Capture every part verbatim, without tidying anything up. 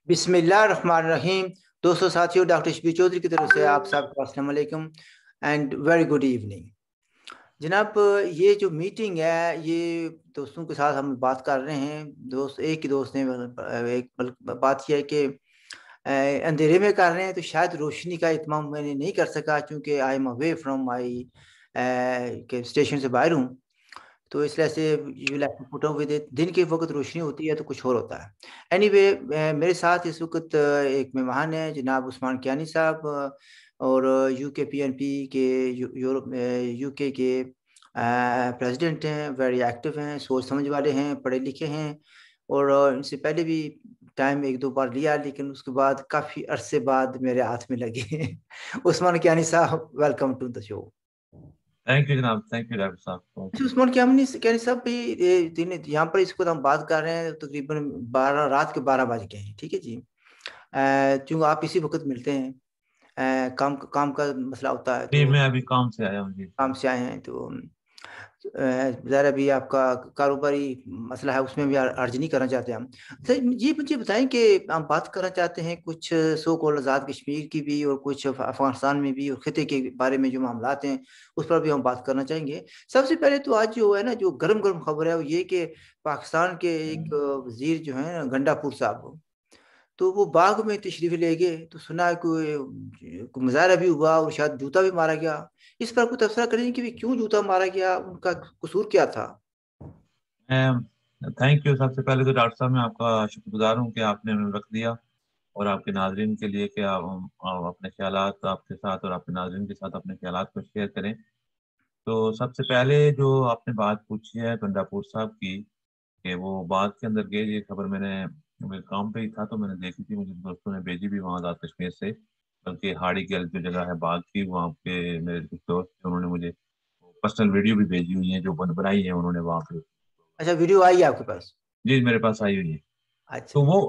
बिस्मिल्लाहिर्रहमानिर्रहीम। दोस्तों साथियों, डॉक्टर शबीर चौधरी की तरफ से आप सबको अस्सलाम वालेकुम एंड वेरी गुड इवनिंग। जनाब, ये जो मीटिंग है ये दोस्तों के साथ हम बात कर रहे हैं। दोस्त एक ही दोस्त ने एक बात यह है कि अंधेरे में कर रहे हैं तो शायद रोशनी का इत्माम मैंने नहीं कर सका क्योंकि I am away from my के स्टेशन से बाहर हूँ, तो इसलिए so you like put up with it. दिन के वक्त रोशनी होती है तो कुछ और होता है। एनीवे anyway, मेरे साथ इस वक्त एक मेहमान है जनाब उस्मान कियानी साहब, और यूके पीएनपी के यूरोप यूके के प्रेसिडेंट हैं, वेरी एक्टिव हैं, सोच समझ वाले हैं, पढ़े लिखे हैं, और इनसे पहले भी टाइम एक दो बार लिया लेकिन उसके बाद काफ़ी अरसे बाद मेरे हाथ में लगे। उस्मान कियानी साहब, welcome to the show. Thank you जनाब, थैंक यू डॉक्टर साहब। उस्मान कियानी कियानी साहब भी ये दिन यहाँ पर इसको हम बात कर रहे हैं तकरीबन बारह रात के बारह बज गए हैं, ठीक है जी। क्योंकि आप इसी वक्त मिलते हैं, अ, काम काम का मसला होता है जी तो मैं अभी काम से आया हूँ जी। काम से आए हैं तो ज़रा भी आपका कारोबारी मसला है उसमें भी अर्ज नहीं करना चाहते हम। तो ये मुझे बताएं कि हम बात करना चाहते हैं कुछ सो कॉल्ड आज़ाद कश्मीर की भी और कुछ अफगानिस्तान में भी और खिते के बारे में जो मामलात हैं उस पर भी हम बात करना चाहेंगे। सबसे पहले तो आज जो है ना जो गर्म गर्म खबर है वो ये कि पाकिस्तान के एक वजीर जो है गंडापुर साहब, तो वो बाग में तशरीफ ले गए तो सुना कोई कोई मुजाहरा भी हुआ और शायद जूता भी मारा गया। इस पर कुछ तबसरा करें कि भी क्यों जूता मारा गया, उनका कसूर क्या था? Thank you. सबसे पहले तो डॉक्टर साहब मैं आपका शुक्रगुजार हूँ कि आपने हमें रख दिया और आपके नाजरीन के लिए कि आप, आप अपने ख्यालात आपके साथ और आपके नाजरीन के साथ अपने ख्यालात को शेयर करें। तो सबसे पहले जो आपने बात पूछी है गंडापुर साहब की कि वो बाग के अंदर गए, ये खबर मैंने मेरे काम पे ही था तो मैंने देखी थी, मुझे दोस्तों ने भेजी भी वहाँ आज़ाद कश्मीर से, बल्कि हाड़ी गैल जो जगह है बाग की वहाँ पे मेरे कुछ दोस्त थे, उन्होंने मुझे पर्सनल वीडियो भी भेजी हुई है जो बन बनाई है उन्होंने वहाँ पे। अच्छा, वीडियो आई है आपके पास? जी मेरे पास आई हुई है। अच्छा, तो वो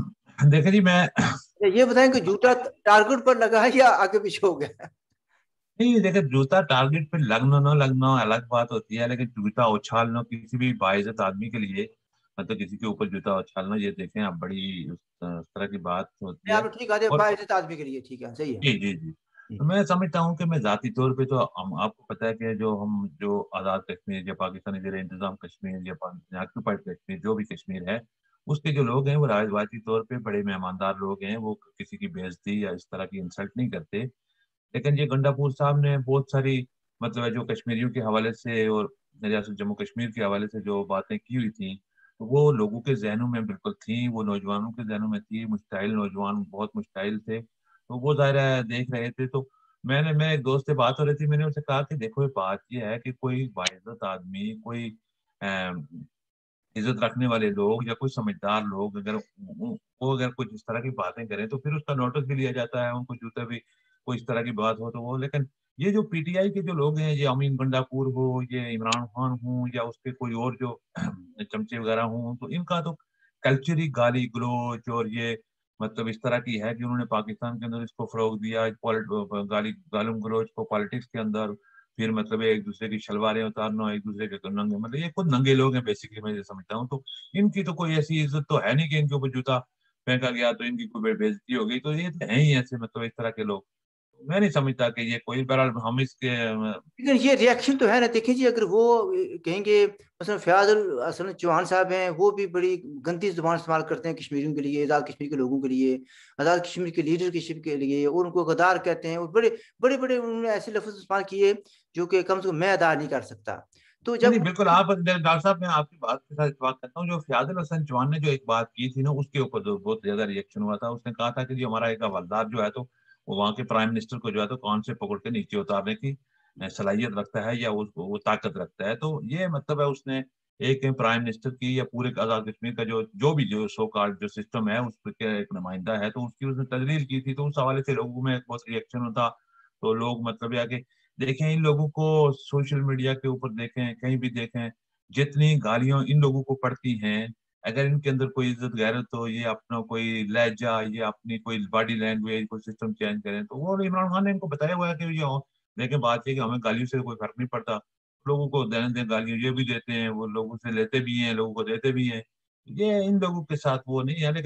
देखे जी मैं ये बताएं कि जूता टारगेट पर लगा है या आगे पीछे हो गया? नहीं देखे, जूता टारगेट पे लगना ना लगना अलग बात होती है, लेकिन जूता उछालना किसी भी बाइज्जत आदमी के लिए, मतलब किसी के ऊपर जूता उछालना, ये देखें आप, बड़ी उस, उस तरह की बात होती नहीं, है। आपने ठीक है, और बाइज्जत आदमी के लिए ठीक है, सही है। जी जी जी। तो मैं समझता हूँ कि मैं जाती तौर पे तो हम, आपको पता है कि जो हम जो आज़ाद कश्मीर या पाकिस्तानी जेर इंतजाम कश्मीर या ऑक्यूपाइड कश्मीर जो भी कश्मीर है, उसके जो लोग हैं वो रवायती तौर पे बड़े मेहमानदार लोग हैं, वो किसी की बेइज्जती या इस तरह की इंसल्ट नहीं करते। लेकिन ये गंडापुर साहब ने बहुत सारी, मतलब है जो कश्मीरियों के हवाले से और रियासत जम्मू कश्मीर के हवाले से जो बातें की हुई थी, तो वो लोगों के जहनों में बिल्कुल थी, वो नौजवानों के जहनों में थी, मुश्ताइल नौजवान बहुत मुश्ताइल थे, तो वो ज़ाहिर है देख रहे थे। तो मैंने मेरे एक दोस्त से बात हो रही थी, मैंने उनसे कहा कि देखो ये बात ये है कि कोई बाइज्जत आदमी, कोई अम, इज्जत रखने वाले लोग या कोई समझदार लोग अगर वो वो अगर कुछ इस तरह की बातें करें तो फिर उसका नोटिस भी लिया जाता है, उनको जूते भी, कोई इस तरह की बात हो तो वो। लेकिन ये जो पीटीआई के जो लोग हैं, ये अमीन गंडापुर हो, ये इमरान खान हो, या उसके कोई और जो चमचे वगैरह हों, तो इनका तो कल्चर ही गाली गलौज और ये, मतलब इस तरह की है कि उन्होंने पाकिस्तान के अंदर इसको फरोग दिया, पॉलिट गाली गालम गलौज को पॉलिटिक्स के अंदर, फिर मतलब एक दूसरे की शलवारें उतारना, एक दूसरे के नंगे, मतलब ये खुद नंगे लोग हैं बेसिकली, मैं ये समझता हूँ। तो इनकी तो कोई ऐसी इज्जत तो है नहीं कि इनके ऊपर जूता फेंका गया तो इनकी कोई बेइज्जती हो गई, तो ये तो है ही ऐसे, मतलब इस तरह के लोग। मैं नहीं समझता कि ये कोई, बहरहाल हम इसके अ, लेकिन ये रिएक्शन तो है ना, देखिए जी, अगर वो कहेंगे मसलन फयाज अल हसन चौहान साहब हैं, वो भी बड़ी गंदी जुबान इस्तेमाल करते हैं कश्मीरियों के लिए, आज़ाद कश्मीर के लोगों के लिए, आज़ाद कश्मीर के लीडरशिप के लिए, और उनको गद्दार कहते हैं, और बड़े बड़े बड़े उन्होंने ऐसे लफ्ज इस्तेमाल किए जो कि कम से कम मैं अदा नहीं कर सकता। तो नहीं जब नहीं बिल्कुल, आप डॉक्टर साहब मैं आपकी बात के साथ इत्तेफाक करता हूँ। जो फयाज अल हसन चौहान ने जो एक बात की थी ना, उसके ऊपर जो बहुत ज्यादा रिएक्शन हुआ था, उसने कहा था कि जो हमारा एक हवलदार जो है तो वो वहाँ के प्राइम मिनिस्टर को जो है तो कान से पकड़ के नीचे उतारने की सलाहियत रखता है या उसको वो ताकत रखता है। तो ये मतलब है उसने एक प्राइम मिनिस्टर की या पूरे आजाद कश्मीर का जो जो भी जो सो कार्ड जो सिस्टम है उसके एक नुमाइंदा है, तो उसकी उसने तजलील की थी, तो उस हवाले से लोगों में बहुत रिएक्शन होता। तो लोग मतलब या कि देखें इन लोगों को सोशल मीडिया के ऊपर, देखें कहीं भी देखें, जितनी गालियां इन लोगों को पड़ती हैं, अगर इनके अंदर कोई इज्जत गैरत हो, ये अपना कोई लहजा, ये अपनी कोई बॉडी लैंग्वेज, कोई सिस्टम चेंज करें, तो वो इमरान खान ने इनको बताया हुआ है कि ये देखें बात ये कि हमें गालियों से कोई फर्क नहीं पड़ता, लोगों को देने दें गालियां, ये भी देते हैं, वो लोगों से लेते भी हैं, लोगों को देते भी हैं, ये इन लोगों के साथ वो नहीं है। लेकिन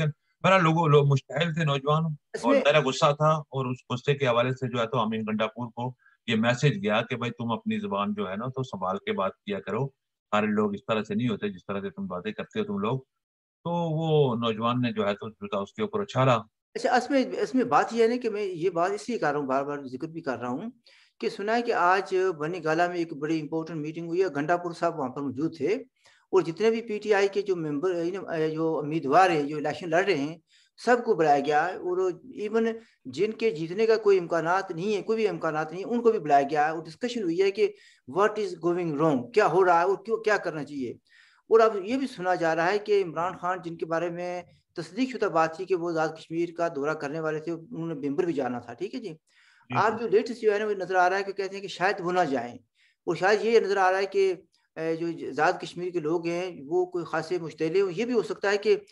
میرا لوگوں لوگ مشتعل تھے نوجوان، اس اور میں میرا غصہ تھا، اور اس غصے کے حوالے سے جو ہے تو امین گنڈاپور کو یہ میسج گیا کہ بھائی تم اپنی زبان جو ہے نا تو سنبھال کے بات کیا کرو، سارے لوگ اس طرح سے نہیں ہوتے جس طرح سے تم باتیں کرتے ہو تم لوگ. تو وہ نوجوان نے جو ہے تو اس کے اوپر اچھالا. اچھا، اس میں اس میں بات یہ ہے نا کہ میں یہ بات اس لیے کر رہا ہوں، بار بار ذکر بھی کر رہا ہوں کہ سنا ہے کہ آج بنی گالا میں ایک بڑی امپورٹنٹ میٹنگ ہوئی ہے، گھنٹا پور صاحب وہاں پر موجود تھے، اور جتنے بھی پی ٹی آئی کے جو ممبر جو امیدوار ہیں جو الیکشن لڑ رہے ہیں سب کو بلایا گیا ہے، اور ایون جن کے جیتنے کا کوئی امکانات نہیں ہے، کوئی بھی امکانات نہیں ہے، ان کو بھی بلایا گیا ہے، اور ڈسکشن ہوئی ہے کہ واٹ از گوئنگ رانگ، کیا ہو رہا ہے اور کیوں کیا کرنا چاہیے. اور اب یہ بھی سنا جا رہا ہے کہ عمران خان جن کے بارے میں تصدیق شدہ بات تھی کہ وہ آزاد کشمیر کا دورہ کرنے والے تھے، انہوں نے ممبر بھی جانا تھا، ٹھیک ہے جی. جی جی آپ جو لیٹسٹ جو ہے نا وہ نظر آ رہا ہے کہ کہتے ہیں کہ شاید وہ نہ جائیں، اور شاید یہ نظر آ رہا ہے کہ جو آزاد کشمیر کے لوگ ہیں وہ کوئی خاصے مشتعل ہیں. یہ بھی ہو سکتا ہے کہ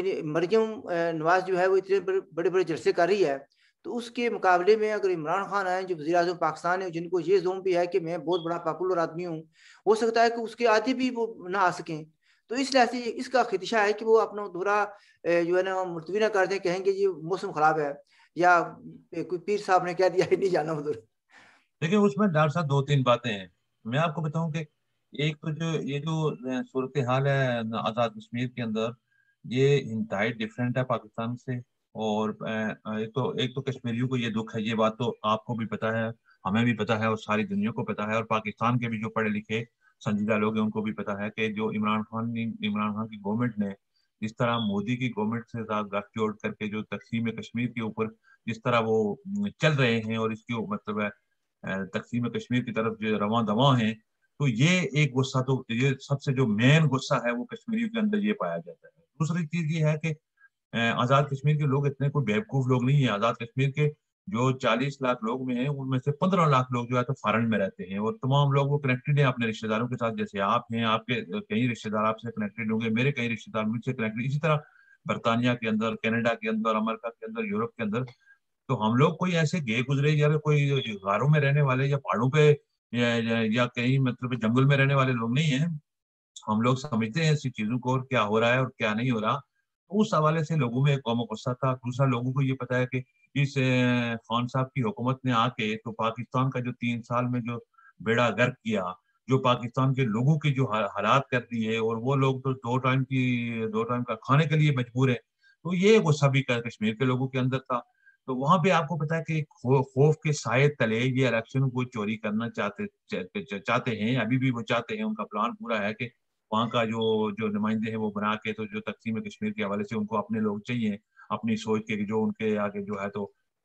مریم نواز جو ہے وہ اتنے بڑے بڑے جلسے کر رہی ہے، تو اس کے مقابلے میں اگر عمران خان آئیں جو وزیر اعظم پاکستان ہے، جن کو یہ زوم بھی ہے کہ میں بہت بڑا پاپولر آدمی ہوں، ہو سکتا ہے کہ اس کے آدھی بھی وہ نہ آ سکیں. تو اس لحاظ سے اس کا خدشہ ہے کہ وہ اپنا دورہ جو ہے نا ملتوی نہ کر دیں، کہیں گے جی موسم خراب ہے، یا کوئی پیر صاحب نے کہہ دیا ہے نہیں جانا ادھر. دیکھیں اس میں ڈاکٹر صاحب دو تین باتیں ہیں. میں آپ کو بتاؤں کہ ایک تو جو یہ جو صورتحال ہے آزاد کشمیر کے اندر، یہ انتہائی ڈفرینٹ ہے پاکستان سے. اور ایک تو ایک تو کشمیریوں کو یہ دکھ ہے، یہ بات تو آپ کو بھی پتا ہے، ہمیں بھی پتا ہے، اور ساری دنیا کو پتا ہے، اور پاکستان کے بھی جو پڑھے لکھے سنجیدہ لوگ ہیں ان کو بھی پتا ہے کہ جو عمران خان عمران خان کی گورنمنٹ نے جس طرح مودی کی گورنمنٹ سے گٹھ جوڑ کر کے جو تقسیم کشمیر کے اوپر جس طرح وہ چل رہے ہیں، اور اس کی مطلب ہے تقسیم کشمیر کی طرف جو رواں دواں ہیں، تو یہ ایک غصہ تو یہ سب سے جو مین غصہ ہے وہ کشمیریوں کے اندر یہ پایا جاتا ہے. دوسری چیز یہ ہے کہ آزاد کشمیر کے لوگ اتنے کوئی بیوقوف لوگ نہیں ہیں. آزاد کشمیر کے جو چالیس لاکھ لوگ میں ہیں ان میں سے پندرہ لاکھ لوگ جو ہے تو فارن میں رہتے ہیں، اور تمام لوگ وہ کنیکٹڈ ہیں اپنے رشتے داروں کے ساتھ. جیسے آپ ہیں، آپ کے کئی رشتے دار آپ سے کنیکٹڈ ہوں گے، میرے کئی رشتے دار مجھ سے کنیکٹڈ، اسی طرح برطانیہ کے اندر، کینیڈا کے اندر، امریکہ کے اندر، یورپ کے اندر. تو ہم لوگ کوئی ایسے گئے گزرے یا کوئی غاروں میں رہنے والے یا پہاڑوں پہ یا, یا, یا کہیں مطلب جنگل میں رہنے والے لوگ نہیں ہیں. ہم لوگ سمجھتے ہیں ایسی چیزوں کو اور کیا ہو رہا ہے اور کیا نہیں ہو رہا. تو اس حوالے سے لوگوں میں قوم و غصہ تھا. دوسرا لوگوں کو یہ پتا ہے کہ اس خان صاحب کی حکومت نے آ کے تو پاکستان کا جو تین سال میں جو بیڑا غرق کیا، جو پاکستان کے لوگوں کی جو حالات کر دی ہے، اور وہ لوگ تو دو ٹائم کی دو ٹائم کا کھانے کے لیے مجبور ہے. تو یہ غصہ بھی کشمیر کے لوگوں کے اندر تھا. تو وہاں پہ آپ کو پتا ہے کہ خوف کے سائے تلے یہ الیکشن کو چوری کرنا چاہتے چاہتے ہیں، ابھی بھی وہ چاہتے ہیں. ان کا پلان پورا ہے کہ وہاں کا جو جو نمائندے ہیں وہ بنا کے تو جو تقسیم کشمیر کے حوالے سے ان کو اپنے لوگ چاہیے اپنی سوچ کے جو ان کے آگے جو ہے تو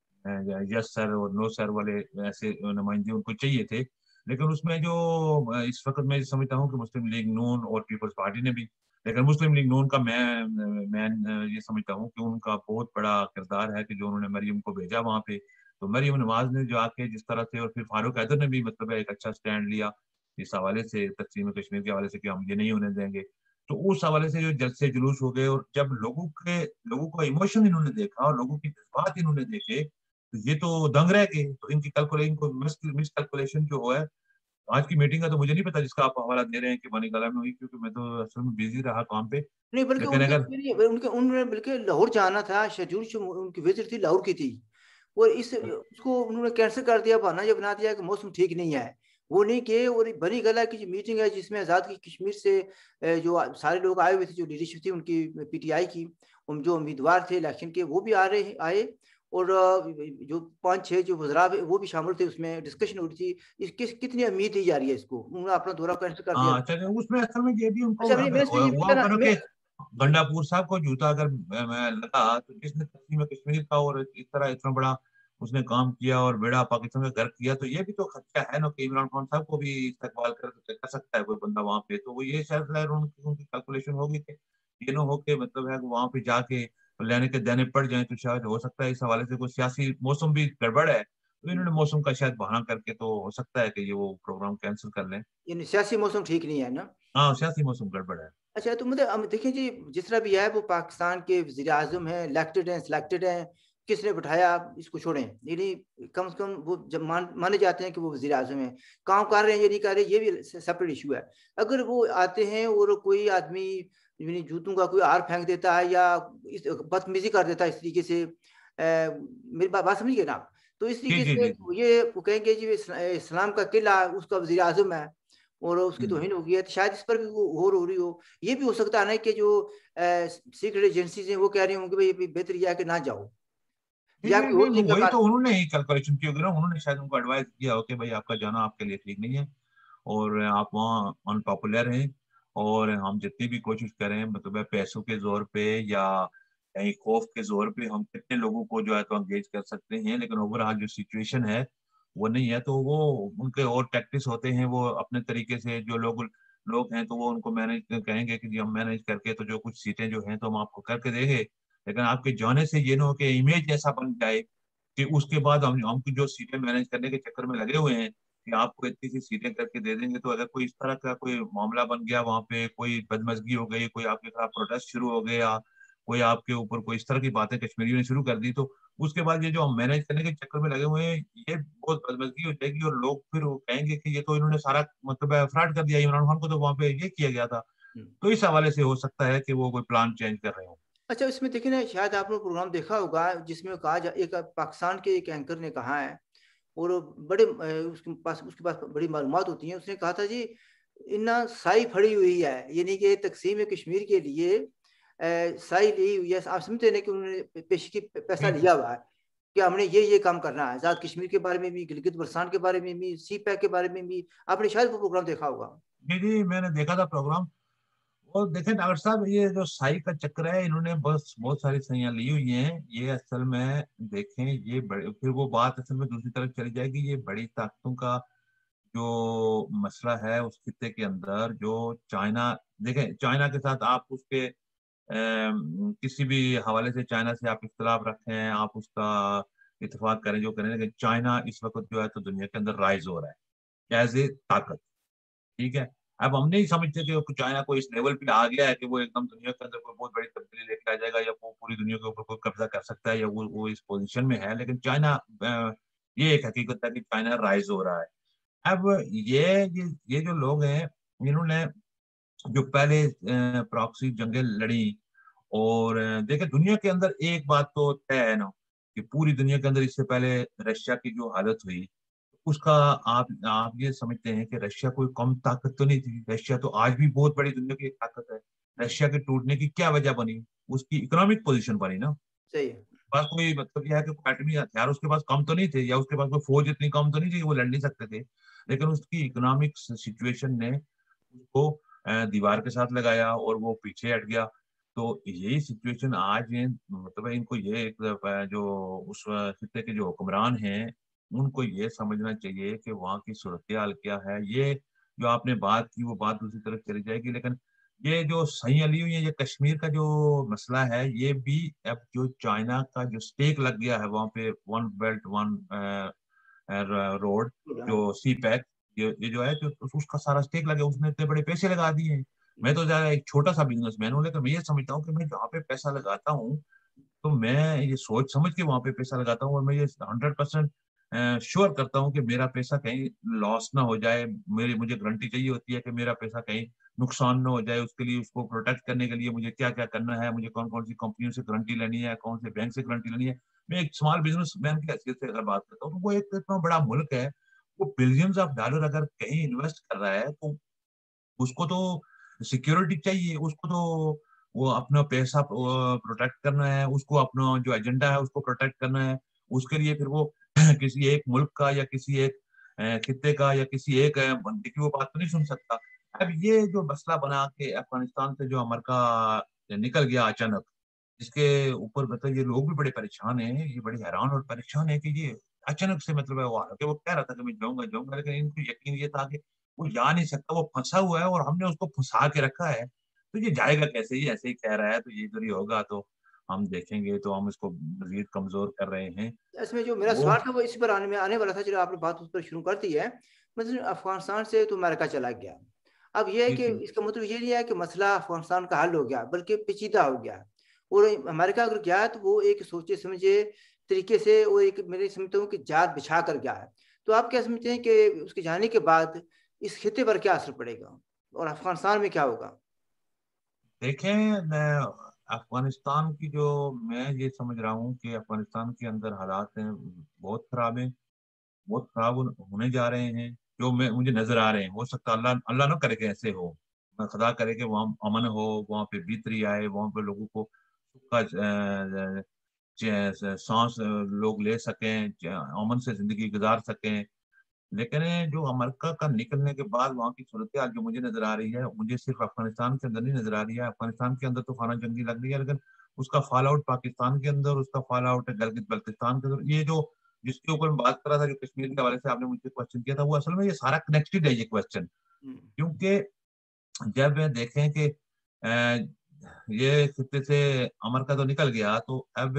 یس سر اور نو سر والے ایسے نمائندے ان کو چاہیے تھے. لیکن اس میں جو اس وقت میں سمجھتا ہوں کہ مسلم لیگ نون اور پیپلز پارٹی نے بھی، لیکن مسلم لیگ نون کا میں میں یہ سمجھتا ہوں کہ ان کا بہت بڑا کردار ہے کہ جو انہوں نے مریم کو بھیجا وہاں پہ. تو مریم نواز نے جو آ کے جس طرح سے، اور پھر فاروق حیدر نے بھی مطلب ایک اچھا سٹینڈ لیا اس حوالے سے تقسیم کشمیر کے حوالے سے کہ ہم یہ نہیں ہونے دیں گے. تو اس حوالے سے جو جلسے جلوس ہو گئے، اور جب لوگوں کے لوگوں کا ایموشن انہوں نے دیکھا اور لوگوں کی جذبات انہوں نے دیکھے تو یہ تو دنگ رہ گئے. تو ان کی کیلکولیشن کو مس کیلکولیشن جو ہے آج کی میٹنگ کا تو مجھے نہیں پتا جس کا آپ حوالہ دے رہے ہیں کہ بانی گالا میں ہوئی، کیونکہ میں تو اصل میں بزی رہا کام پہ. نہیں بلکہ لیکن ان اگر کے ان کے انہوں نے بلکہ لاہور جانا تھا، شیڈول ان کی وزٹ تھی لاہور کی تھی، اور اس اس کو انہوں نے کینسل کر دیا، بہانا یہ بنا دیا کہ موسم ٹھیک نہیں ہے، وہ نہیں کہ. اور بنی گالا کی جو میٹنگ ہے جس میں آزاد کی کشمیر سے جو سارے لوگ آئے ہوئے تھے، جو لیڈرشپ تھی ان کی پی ٹی آئی کی، جو امیدوار تھے الیکشن کے وہ بھی آ رہے آئے، اور جو پانچ چھ جو وزراء وہ بھی شامل تھے. اس میں ڈسکشن ہو رہی تھی اس کس کتنی امید دی جا رہی ہے اس کو. انہوں نے اپنا دورہ کینسل کر دیا. ہاں اچھا، اس میں اصل میں یہ بھی ان کو اچھا میں اگر نے اس میں یہ بھی ہوا کہنا کرو میں کہ گنڈاپور صاحب کو جوتا اگر میں لگا تو جس نے تقسیم کشمیر کا اور اس طرح اتنا بڑا اس نے کام کیا اور بیڑا پاکستان کا گھر کیا، تو یہ بھی تو خدشہ ہے نا کہ عمران خان صاحب کو بھی استقبال کر کر سکتا ہے کوئی بندہ وہاں پہ. تو وہ یہ شاید ان کی کیلکولیشن ہوگی کہ یہ نہ ہو کہ مطلب ہے کہ وہاں پہ جا کے لینے کے دینے پڑ جائیں. تو شاید ہو سکتا ہے اس حوالے سے کوئی سیاسی موسم بھی گڑبڑ ہے، تو انہوں نے موسم کا شاید بہانہ کر کے تو ہو سکتا ہے کہ یہ وہ پروگرام کینسل کر لیں. یعنی سیاسی موسم ٹھیک نہیں ہے نا. ہاں سیاسی موسم گڑبڑ ہے. اچھا تو مطلب دیکھیں جی جس طرح بھی ہے وہ پاکستان کے وزیر اعظم ہیں، الیکٹڈ ہیں، سلیکٹڈ ہیں، کس نے بٹھایا اس کو چھوڑیں. یعنی کم سے کم وہ جب مانے جاتے ہیں کہ وہ وزیر اعظم ہیں، کام کر رہے ہیں یا نہیں کر رہے یہ بھی سیپریٹ ایشو ہے. اگر وہ آتے ہیں اور کوئی آدمی یعنی جوتوں کا کوئی ہار پھینک دیتا ہے یا بدتمیزی کر دیتا ہے اس طریقے سے. میری بات سمجھ گئے نا آپ؟ تو اس جی طریقے جی سے جی جی یہ کہیں گے جی اسلام کا قلعہ اس کا وزیر اعظم ہے اور اس کی ہوں توہین ہو گئی ہے، تو شاید اس پر بھی وہ غور ہو رہی ہو. یہ بھی ہو سکتا ہے نا کہ جو سیکرٹ ایجنسیز ہیں وہ کہہ رہی ہوں کہ بھائی بہتر یہ ہے کہ نہ جاؤ، جی یا جی کوئی جی اور طریقہ وہی کار. تو انہوں نے ہی کیلکولیشن کی ہوگی نا. انہوں نے شاید ان کو ایڈوائز کیا ہو کہ بھائی آپ کا جانا آپ کے لیے ٹھیک نہیں ہے اور آپ وہاں ان پاپولر ہیں اور ہم جتنی بھی کوشش کریں مطلب پیسوں کے زور پہ یا کہیں خوف کے زور پہ ہم کتنے لوگوں کو جو ہے تو انگیج کر سکتے ہیں، لیکن اوور آل جو سچویشن ہے وہ نہیں ہے. تو وہ ان کے اور ٹیکٹکس ہوتے ہیں، وہ اپنے طریقے سے جو لوگ لوگ ہیں تو وہ ان کو مینج کہیں گے کہ جی ہم مینج کر کے تو جو کچھ سیٹیں جو ہیں تو ہم آپ کو کر کے دیں گے، لیکن آپ کے جانے سے یہ نہ ہو کہ امیج ایسا بن جائے کہ اس کے بعد ہم ہم جو سیٹیں مینج کرنے کے چکر میں لگے ہوئے ہیں کہ آپ کو اتنی سی سیٹیں کر کے دے دیں گے، تو اگر کوئی اس طرح کا کوئی معاملہ بن گیا وہاں پہ، کوئی بدمزگی ہو گئی، کوئی آپ کے خلاف پروٹیسٹ شروع ہو گیا، کوئی آپ کے اوپر کوئی اس طرح کی باتیں کشمیریوں نے شروع کر دی، تو اس کے بعد یہ جو ہم مینج کرنے کے چکر میں لگے ہوئے ہیں یہ بہت بدمزگی ہو جائے گی اور لوگ پھر وہ کہیں گے کہ یہ تو انہوں نے سارا مطلب فراڈ کر دیا عمران خان کو، تو وہاں پہ یہ کیا گیا تھا. تو اس حوالے سے ہو سکتا ہے کہ وہ کوئی پلان چینج کر رہے ہوں. اچھا اس میں دیکھیں نا، شاید آپ نے پروگرام دیکھا ہوگا جس میں کہا جا ایک پاکستان کے ایک اینکر نے کہا ہے اور بڑے اس کے پاس اس کے پاس بڑی معلومات ہوتی ہیں. اس نے کہا تھا جی اتنا سائی پھڑی ہوئی ہے، یعنی کہ تقسیم کشمیر کے لیے سائی لی ہوئی ہے. آپ سمجھتے ہیں کہ انہوں نے پیشگی پیسہ لیا ہوا ہے کہ ہم نے یہ یہ کام کرنا ہے، آزاد کشمیر کے بارے میں بھی، گلگت بلتستان کے بارے میں بھی، سی پیک کے بارے میں بھی. آپ نے شاید وہ پروگرام دیکھا ہوگا. جی جی میں نے دیکھا تھا پروگرام. اور دیکھیں ڈاکٹر صاحب یہ جو سائی کا چکر ہے انہوں نے بس بہت ساری سائیاں لی ہوئی ہیں. یہ اصل میں دیکھیں یہ بڑے پھر وہ بات اصل میں دوسری طرف چلی جائے گی. یہ بڑی طاقتوں کا جو مسئلہ ہے اس خطے کے اندر، جو چائنا، دیکھیں چائنا کے ساتھ آپ اس کے کسی بھی حوالے سے چائنا سے آپ اختلاف رکھیں، آپ اس کا اتفاق کریں جو کریں، لیکن چائنا اس وقت جو ہے تو دنیا کے اندر رائز ہو رہا ہے ایز اے طاقت. ٹھیک ہے، اب ہم نہیں سمجھتے کہ چائنا کو اس لیول پہ آ گیا ہے کہ وہ ایک دم دنیا کے اندر کوئی بہت بڑی تبدیلی لے کے آ جائے گا یا وہ پوری دنیا کے اوپر کوئی قبضہ کر سکتا ہے یا وہ وہ اس پوزیشن میں ہے. لیکن چائنا، یہ ایک حقیقت ہے کہ چائنا رائز ہو رہا ہے. اب یہ یہ جو لوگ ہیں انہوں نے جو پہلے پراکسی جنگیں لڑی، اور دیکھیں دنیا کے اندر ایک بات تو طے ہے نا کہ پوری دنیا کے اندر اس سے پہلے رشیا کی جو حالت ہوئی اس کا آپ آپ یہ سمجھتے ہیں کہ رشیا کوئی کم طاقت تو نہیں تھی. رشیا تو آج بھی بہت بڑی دنیا کی ایک طاقت ہے. رشیا کے ٹوٹنے کی کیا وجہ بنی؟ اس کی اکنامک پوزیشن بنی نا. صحیح ہے. پاس کوئی مطلب یہ ہے کہ ایٹمی ہتھیار اس کے پاس کم تو نہیں تھے یا اس کے پاس کوئی فوج اتنی کم تو نہیں تھی کہ وہ لڑ نہیں سکتے تھے، لیکن اس کی اکنامک سچویشن نے اس کو دیوار کے ساتھ لگایا اور وہ پیچھے ہٹ گیا. تو یہی سچویشن آج مطلب ان کو یہ جو اس خطے کے جو حکمران ہیں ان کو یہ سمجھنا چاہیے کہ وہاں کی صورتحال کیا ہے. یہ جو آپ نے بات کی وہ بات دوسری طرف چلی جائے گی، لیکن یہ جو سائیاں لی ہوئی ہیں، یہ کشمیر کا جو مسئلہ ہے یہ بھی اب جو چائنا کا جو سٹیک لگ گیا ہے وہاں پہ ون بیلٹ ون روڈ جو سی پیک، یہ جو ہے اس کا سارا سٹیک لگا، اس نے اتنے بڑے پیسے لگا دیے ہیں. میں تو زیادہ ایک چھوٹا سا بزنس مین ہوں، لیکن میں یہ سمجھتا ہوں کہ میں جہاں پہ پیسہ لگاتا ہوں تو میں یہ سوچ سمجھ کے وہاں پہ پیسہ لگاتا ہوں اور میں یہ ہنڈریڈ پرسینٹ شیور کرتا ہوں کہ میرا پیسہ کہیں لاس نہ ہو جائے. میری مجھے گارنٹی چاہیے ہوتی ہے کہ میرا پیسہ کہیں نقصان نہ ہو جائے. اس کے لیے اس کو پروٹیکٹ کرنے کے لیے مجھے کیا کیا کرنا ہے، مجھے کون کون سی کمپنیوں سے گارنٹی لینی ہے، کون سے بینک سے گارنٹی لینی ہے. میں ایک اسمال بزنس مین کی حیثیت سے اگر بات کرتا ہوں تو وہ ایک اتنا بڑا ملک ہے، وہ بلینز آف ڈالر اگر کہیں انویسٹ کر رہا ہے تو اس کو تو سیکیورٹی چاہیے، اس کو تو وہ اپنا پیسہ پروٹیکٹ کرنا ہے، اس کو اپنا جو ایجنڈا ہے اس کو پروٹیکٹ کرنا ہے. اس کے لیے پھر وہ کسی ایک ملک کا یا کسی ایک خطے کا یا کسی ایک بندے کی وہ بات تو نہیں سن سکتا. اب یہ جو مسئلہ بنا کہ افغانستان سے جو امریکہ نکل گیا اچانک، جس کے اوپر مطلب یہ لوگ بھی بڑے پریشان ہیں، یہ بڑے حیران اور پریشان ہیں کہ یہ اچانک سے مطلب ہے وہ کہ وہ کہہ رہا تھا کہ میں جاؤں گا جاؤں گا لیکن ان کو یقین یہ تھا کہ وہ جا نہیں سکتا، وہ پھنسا ہوا ہے اور ہم نے اس کو پھنسا کے رکھا ہے. تو یہ جائے گا کیسے؟ یہ ایسے ہی کہہ رہا ہے تو یہ ضروری ہوگا تو ہم دیکھیں گے تو ہم اس کو مزید کمزور کر رہے ہیں. اس میں جو میرا وہ سوال تھا وہ اسی پر آنے میں آنے والا تھا، چلو آپ نے بات اس پر شروع کر دی ہے. مثلا افغانستان سے تو امریکہ چلا گیا، اب یہ ہے جی کہ جی اس کا مطلب یہ نہیں ہے کہ مسئلہ افغانستان کا حل ہو گیا بلکہ پیچیدہ ہو گیا. اور امریکہ اگر گیا تو وہ ایک سوچے سمجھے طریقے سے وہ ایک میرے سمجھتا ہوں کہ جال بچھا کر گیا ہے. تو آپ کیا سمجھتے ہیں کہ اس کے جانے کے بعد اس خطے پر کیا اثر پڑے گا اور افغانستان میں کیا ہوگا؟ دیکھیں افغانستان کی جو میں یہ سمجھ رہا ہوں کہ افغانستان کے اندر حالات ہیں بہت خراب ہیں، بہت خراب ہونے جا رہے ہیں، جو میں مجھے نظر آ رہے ہیں. ہو سکتا اللہ اللہ نہ کرے کہ ایسے ہو، خدا کرے کہ وہاں امن ہو، وہاں پہ بہتری آئے، وہاں پہ لوگوں کو سانس لوگ لے سکیں، امن سے زندگی گزار سکیں. لیکن جو امریکہ کا نکلنے کے بعد وہاں کی صورتحال جو مجھے نظر آ رہی ہے، مجھے صرف افغانستان کے اندر نہیں نظر آ رہی ہے. افغانستان کے اندر تو خانہ جنگی لگ رہی ہے، لیکن اس کا فال آؤٹ پاکستان کے اندر، اس کا فال آؤٹ ہے گلگت بلتستان کے اندر. یہ جو جس کے اوپر میں بات کر رہا تھا، جو کشمیر کے حوالے سے آپ نے مجھ سے کوشچن کیا تھا، وہ اصل میں یہ سارا کنیکٹڈ ہے یہ کوشچن. کیونکہ جب دیکھیں کہ یہ خطے سے امریکہ تو نکل گیا، تو اب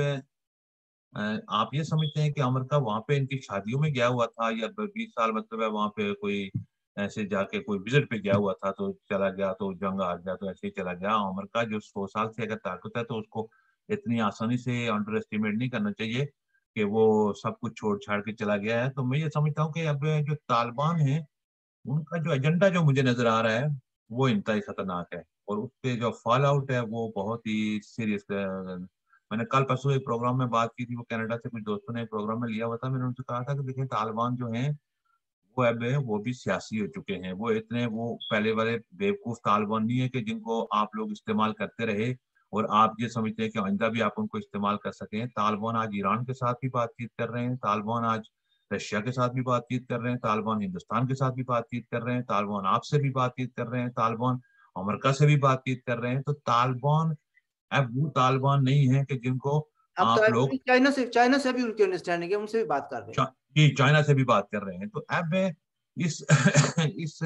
آپ یہ سمجھتے ہیں کہ امریکہ وہاں پہ ان کی شادیوں میں گیا ہوا تھا، یا بیس سال مطلب ہے وہاں پہ کوئی ایسے جا کے کوئی وزٹ پہ گیا ہوا تھا تو چلا گیا، تو جنگ آ گیا تو ایسے ہی چلا گیا؟ امریکہ جو سو سال سے اگر طاقت ہے تو اس کو اتنی آسانی سے انڈر اسٹیمیٹ نہیں کرنا چاہیے کہ وہ سب کچھ چھوڑ چھاڑ کے چلا گیا ہے. تو میں یہ سمجھتا ہوں کہ اب جو طالبان ہیں ان کا جو ایجنڈا جو مجھے نظر آ رہا ہے وہ انتہائی خطرناک ہے، اور اس کے جو فال آؤٹ ہے وہ بہت ہی سیریس. میں نے کل پرسوں ایک پروگرام میں بات کی تھی، وہ کینیڈا سے کچھ دوستوں نے ایک پروگرام میں لیا ہوا تھا. میں نے ان سے کہا تھا کہ دیکھیں طالبان جو ہیں وہ اب وہ بھی سیاسی ہو چکے ہیں. وہ اتنے وہ پہلے والے بیوقوف طالبان نہیں ہے کہ جن کو آپ لوگ استعمال کرتے رہے اور آپ یہ سمجھتے ہیں کہ آئندہ بھی آپ ان کو استعمال کر سکیں. طالبان آج ایران کے ساتھ بھی بات چیت کر رہے ہیں، طالبان آج رشیا کے ساتھ بھی بات چیت کر رہے ہیں، طالبان ہندوستان کے ساتھ بھی بات چیت کر رہے ہیں، طالبان آپ سے بھی بات چیت کر رہے ہیں، طالبان امریکہ سے بھی بات چیت کر رہے ہیں. تو طالبان اب وہ طالبان نہیں ہے کہ جن کو اب تو آپ لوگ چائنا سے چائنا سے بھی ان کی انڈرسٹینڈنگ ہے، ان سے بھی بات کر رہے ہیں. جی چائنا سے بھی بات کر رہے ہیں. تو اب اس اس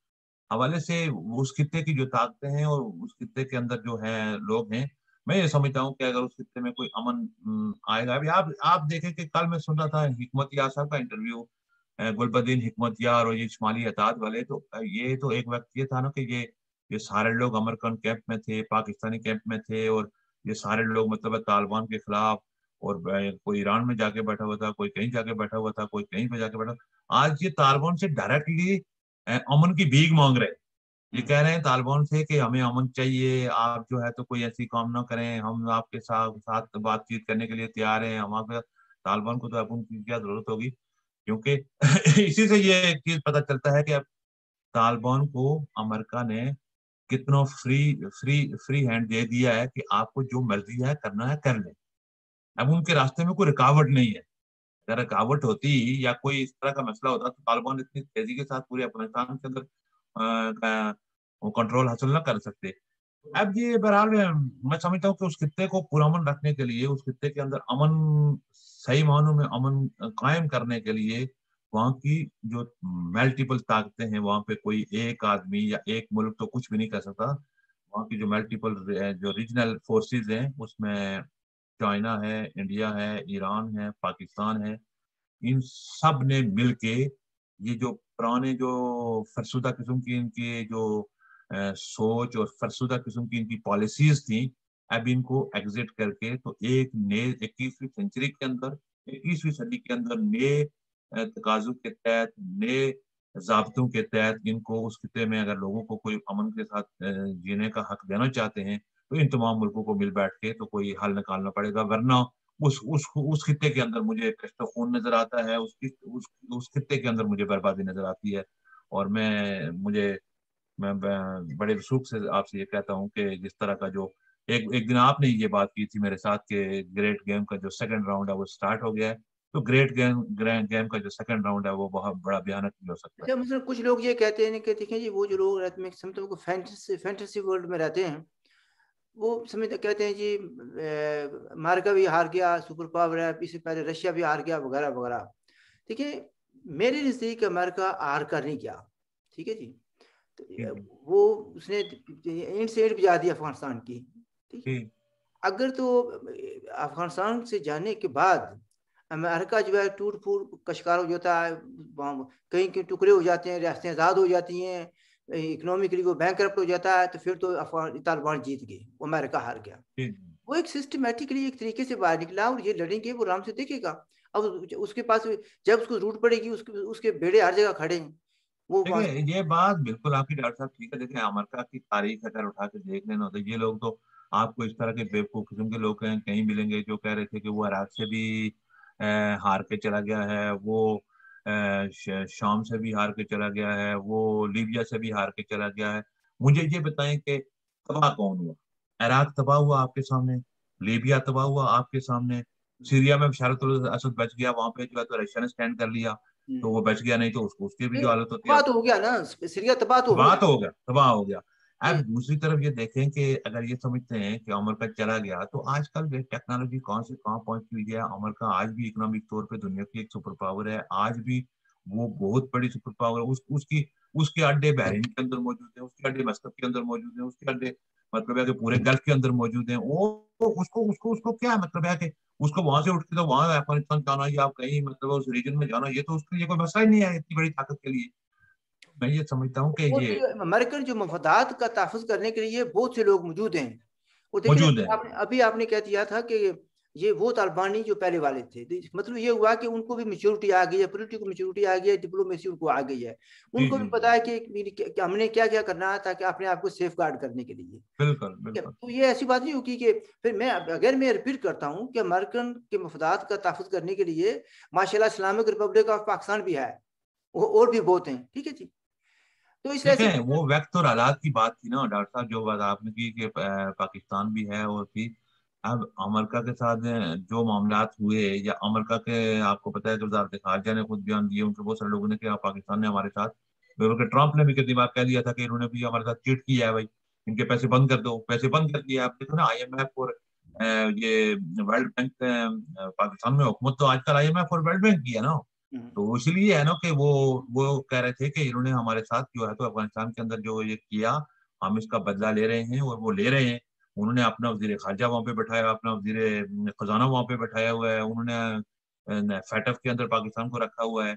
حوالے سے اس خطے کی جو طاقتیں ہیں اور اس خطے کے اندر جو ہے لوگ ہیں، میں یہ سمجھتا ہوں کہ اگر اس خطے میں کوئی امن آئے گا. ابھی آپ آپ دیکھیں کہ کل میں سن رہا تھا حکمت یار صاحب کا انٹرویو، گلبدین حکمت یار اور یہ شمالی اتحاد والے. تو یہ تو ایک وقت یہ تھا نا کہ یہ یہ سارے لوگ امریکن کیمپ میں تھے، پاکستانی کیمپ میں تھے، اور یہ سارے لوگ مطلب طالبان کے خلاف، اور کوئی ایران میں جا کے بیٹھا ہوا تھا، کوئی کہیں جا کے بیٹھا ہوا تھا، کوئی کہیں پہ جا کے بیٹھا. آج یہ طالبان سے ڈائریکٹلی امن کی بھیک مانگ رہے ہیں. یہ کہہ رہے ہیں طالبان سے کہ ہمیں امن چاہیے، آپ جو ہے تو کوئی ایسی کام نہ کریں، ہم آپ کے ساتھ ساتھ بات چیت کرنے کے لیے تیار ہیں. ہم آپ طالبان کو تو اب ان کی کیا ضرورت ہوگی، کیونکہ اسی سے یہ ایک چیز پتہ چلتا ہے کہ اب طالبان کو امریکہ نے کتنا فری فری فری ہینڈ دے دیا ہے کہ آپ کو جو مرضی ہے کرنا ہے کر لیں. اب ان کے راستے میں کوئی رکاوٹ نہیں ہے. اگر رکاوٹ ہوتی یا کوئی اس طرح کا مسئلہ ہوتا تو طالبان اتنی تیزی کے ساتھ پورے افغانستان کے اندر کنٹرول حاصل نہ کر سکتے. اب یہ بہرحال میں سمجھتا ہوں کہ اس خطے کو پرامن رکھنے کے لیے، اس خطے کے اندر امن صحیح معنوں میں امن قائم کرنے کے لیے وہاں کی جو ملٹیپل طاقتیں ہیں، وہاں پہ کوئی ایک آدمی یا ایک ملک تو کچھ بھی نہیں کر سکتا. وہاں کی جو ملٹیپل جو ریجنل فورسز ہیں، اس میں چائنا ہے، انڈیا ہے، ایران ہے، پاکستان ہے، ان سب نے مل کے یہ جو پرانے جو فرسودہ قسم کی ان کی جو سوچ اور فرسودہ قسم کی ان کی پالیسیز تھیں، اب ان کو ایگزٹ کر کے تو ایک نئے اکیسویں سینچری کے اندر، اکیسویں صدی کے اندر نئے تقاضوں کے تحت، نئے ضابطوں کے تحت ان کو اس خطے میں اگر لوگوں کو کوئی امن کے ساتھ جینے کا حق دینا چاہتے ہیں تو ان تمام ملکوں کو مل بیٹھ کے تو کوئی حل نکالنا پڑے گا. ورنہ اس اس اس خطے کے اندر مجھے کشت خون نظر آتا ہے، اس اس خطے کے اندر مجھے بربادی نظر آتی ہے. اور میں مجھے میں بڑے رسوخ سے آپ سے یہ کہتا ہوں کہ جس طرح کا جو ایک ایک دن آپ نے یہ بات کی تھی میرے ساتھ کہ گریٹ گیم کا جو سیکنڈ راؤنڈ ہے وہ سٹارٹ ہو گیا ہے، تو گریٹ گیم گرینڈ گیم کا جو سیکنڈ راؤنڈ ہے وہ بہت بڑا بھیانک بھی ہو سکتا ہے. مثلا کچھ لوگ یہ کہتے ہیں کہ دیکھیں جی وہ جو لوگ رہتے ہیں سمجھتے ہیں فینٹیسی فینٹیسی ورلڈ میں رہتے ہیں، وہ سمجھتے کہتے ہیں جی امریکہ بھی ہار گیا، سپر پاور ہے، اس سے پہلے رشیا بھی ہار گیا وغیرہ وغیرہ. دیکھیں میرے نزدیک امریکہ ہار کر نہیں گیا، ٹھیک ہے جی، وہ اس نے اینڈ سے اینڈ بجا دی افغانستان کی. ٹھیک ہے، اگر تو افغانستان سے جانے کے بعد امریکہ جو ہے ٹوٹ پھوٹ کا شکار ہو جاتا ہے، کہیں کہیں ٹکڑے ہو جاتے ہیں، ریاستیں آزاد ہو جاتی ہیں، اکنامکلی وہ بینک کرپٹ ہو جاتا ہے، تو پھر تو طالبان جیت گئے، وہ امریکہ ہار گیا. وہ ایک سسٹمیٹکلی ایک طریقے سے باہر نکلا اور یہ لڑیں گے، وہ آرام سے دیکھے گا. اب اس کے پاس جب اس کو ضرورت پڑے گی اس کے اس کے بیڑے ہر جگہ کھڑے ہیں. وہ دیکھیں یہ بات بالکل آپ کی ڈاکٹر صاحب ٹھیک ہے. دیکھیں امریکہ کی تاریخ اگر اٹھا کے دیکھ لینا تو یہ لوگ تو آپ کو اس طرح کے بیوقوف قسم کے لوگ ہیں کہیں ملیں گے جو کہہ رہے تھے کہ وہ عراق سے بھی ہار کے چلا گیا ہے, وہ شام سے بھی ہار کے چلا گیا ہے, وہ لیبیا سے بھی ہار کے چلا گیا ہے. مجھے یہ بتائیں کہ تباہ کون ہوا؟ عراق تباہ ہوا آپ کے سامنے, لیبیا تباہ ہوا آپ کے سامنے, سیریا میں بشارت الاسد بچ گیا, وہاں پہ جو ہے تو رشیا نے اسٹینڈ کر لیا تو وہ بچ گیا, نہیں تو اس کو اس کی بھی جو حالت ہوتی ہے. تباہ تو ہو گیا نا, سیریا تباہ تو ہو تباہ گیا. تو ہو گیا, تباہ ہو گیا. اب دوسری طرف یہ دیکھیں کہ اگر یہ سمجھتے ہیں کہ امریکہ چلا گیا تو آج کل ٹیکنالوجی کہاں سے کہاں پہنچ ہوئی ہے. امریکہ آج بھی اکنامک طور پہ دنیا کی ایک سپر پاور ہے, آج بھی وہ بہت بڑی سپر پاور ہے. اس, اس کی اس کے اڈے بحرین کے اندر موجود ہیں, اس کے اڈے مسقط کے اندر موجود ہیں, اس کے اڈے مطلب ہے کہ پورے گلف کے اندر موجود ہیں. وہ اس کو اس کو اس کو کیا مطلب ہے کہ اس کو وہاں سے اٹھ کے تو وہاں افغانستان جانا یا آپ کہیں مطلب اس ریجن میں جانا, یہ تو اس کے لیے کوئی مسئلہ ہی نہیں ہے اتنی بڑی طاقت کے لیے. میں یہ سمجھتا ہوں کہ یہ امریکن جو مفادات کا تحفظ کرنے کے لیے بہت سے لوگ موجود ہیں. وہ موجود دیکھیں ابھی آپ نے کہہ دیا تھا کہ یہ وہ طالبانی جو پہلے والے تھے, مطلب یہ ہوا کہ ان کو بھی میچورٹی آ گئی ہے, پولیٹیکل میچورٹی آ گئی ہے, ڈپلومیسی ان کو آ گئی ہے. ان کو بھی پتا ہے کہ ہم نے کیا کیا کرنا ہے تاکہ اپنے آپ کو سیف گارڈ کرنے کے لیے. بالکل بالکل. تو یہ ایسی بات نہیں ہوگی کہ پھر میں اگر میں ریپیٹ کرتا ہوں کہ امریکن کے مفادات کا تحفظ کرنے کے لیے ماشاء اللہ اسلامک ریپبلک آف پاکستان بھی ہے, اور بھی بہت ہیں. ٹھیک ہے جی. تو اس دیکھیں وہ وقت اور حالات کی بات تھی نا ڈاکٹر صاحب, جو بات آپ نے کی کہ پاکستان بھی ہے اور تھی. اب امریکہ کے ساتھ جو معاملات ہوئے یا امریکہ کے آپ کو پتا ہے کہ وزارت خارجہ نے خود بیان دیے, ان کے بہت سارے لوگوں نے کہ پاکستان نے ہمارے ساتھ, ٹرمپ نے بھی کتنی بار کہہ دیا تھا کہ انہوں نے بھی ہمارے ساتھ چیٹ کیا ہے, بھائی ان کے پیسے بند کر دو, پیسے بند کر دیا. آپ دیکھو نا آئی ایم ایف اور یہ ورلڈ بینک, پاکستان میں حکومت تو آج کل آئی ایم ایف اور ورلڈ بینک کی ہے نا. تو اس لیے ہے نا کہ وہ وہ کہہ رہے تھے کہ انہوں نے ہمارے ساتھ جو ہے تو افغانستان کے اندر جو یہ کیا, ہم اس کا بدلہ لے رہے ہیں اور وہ لے رہے ہیں. انہوں نے اپنا وزیر خارجہ وہاں پہ بٹھایا, اپنا وزیر خزانہ وہاں پہ بٹھایا ہوا ہے, انہوں نے فیٹف کے اندر پاکستان کو رکھا ہوا ہے.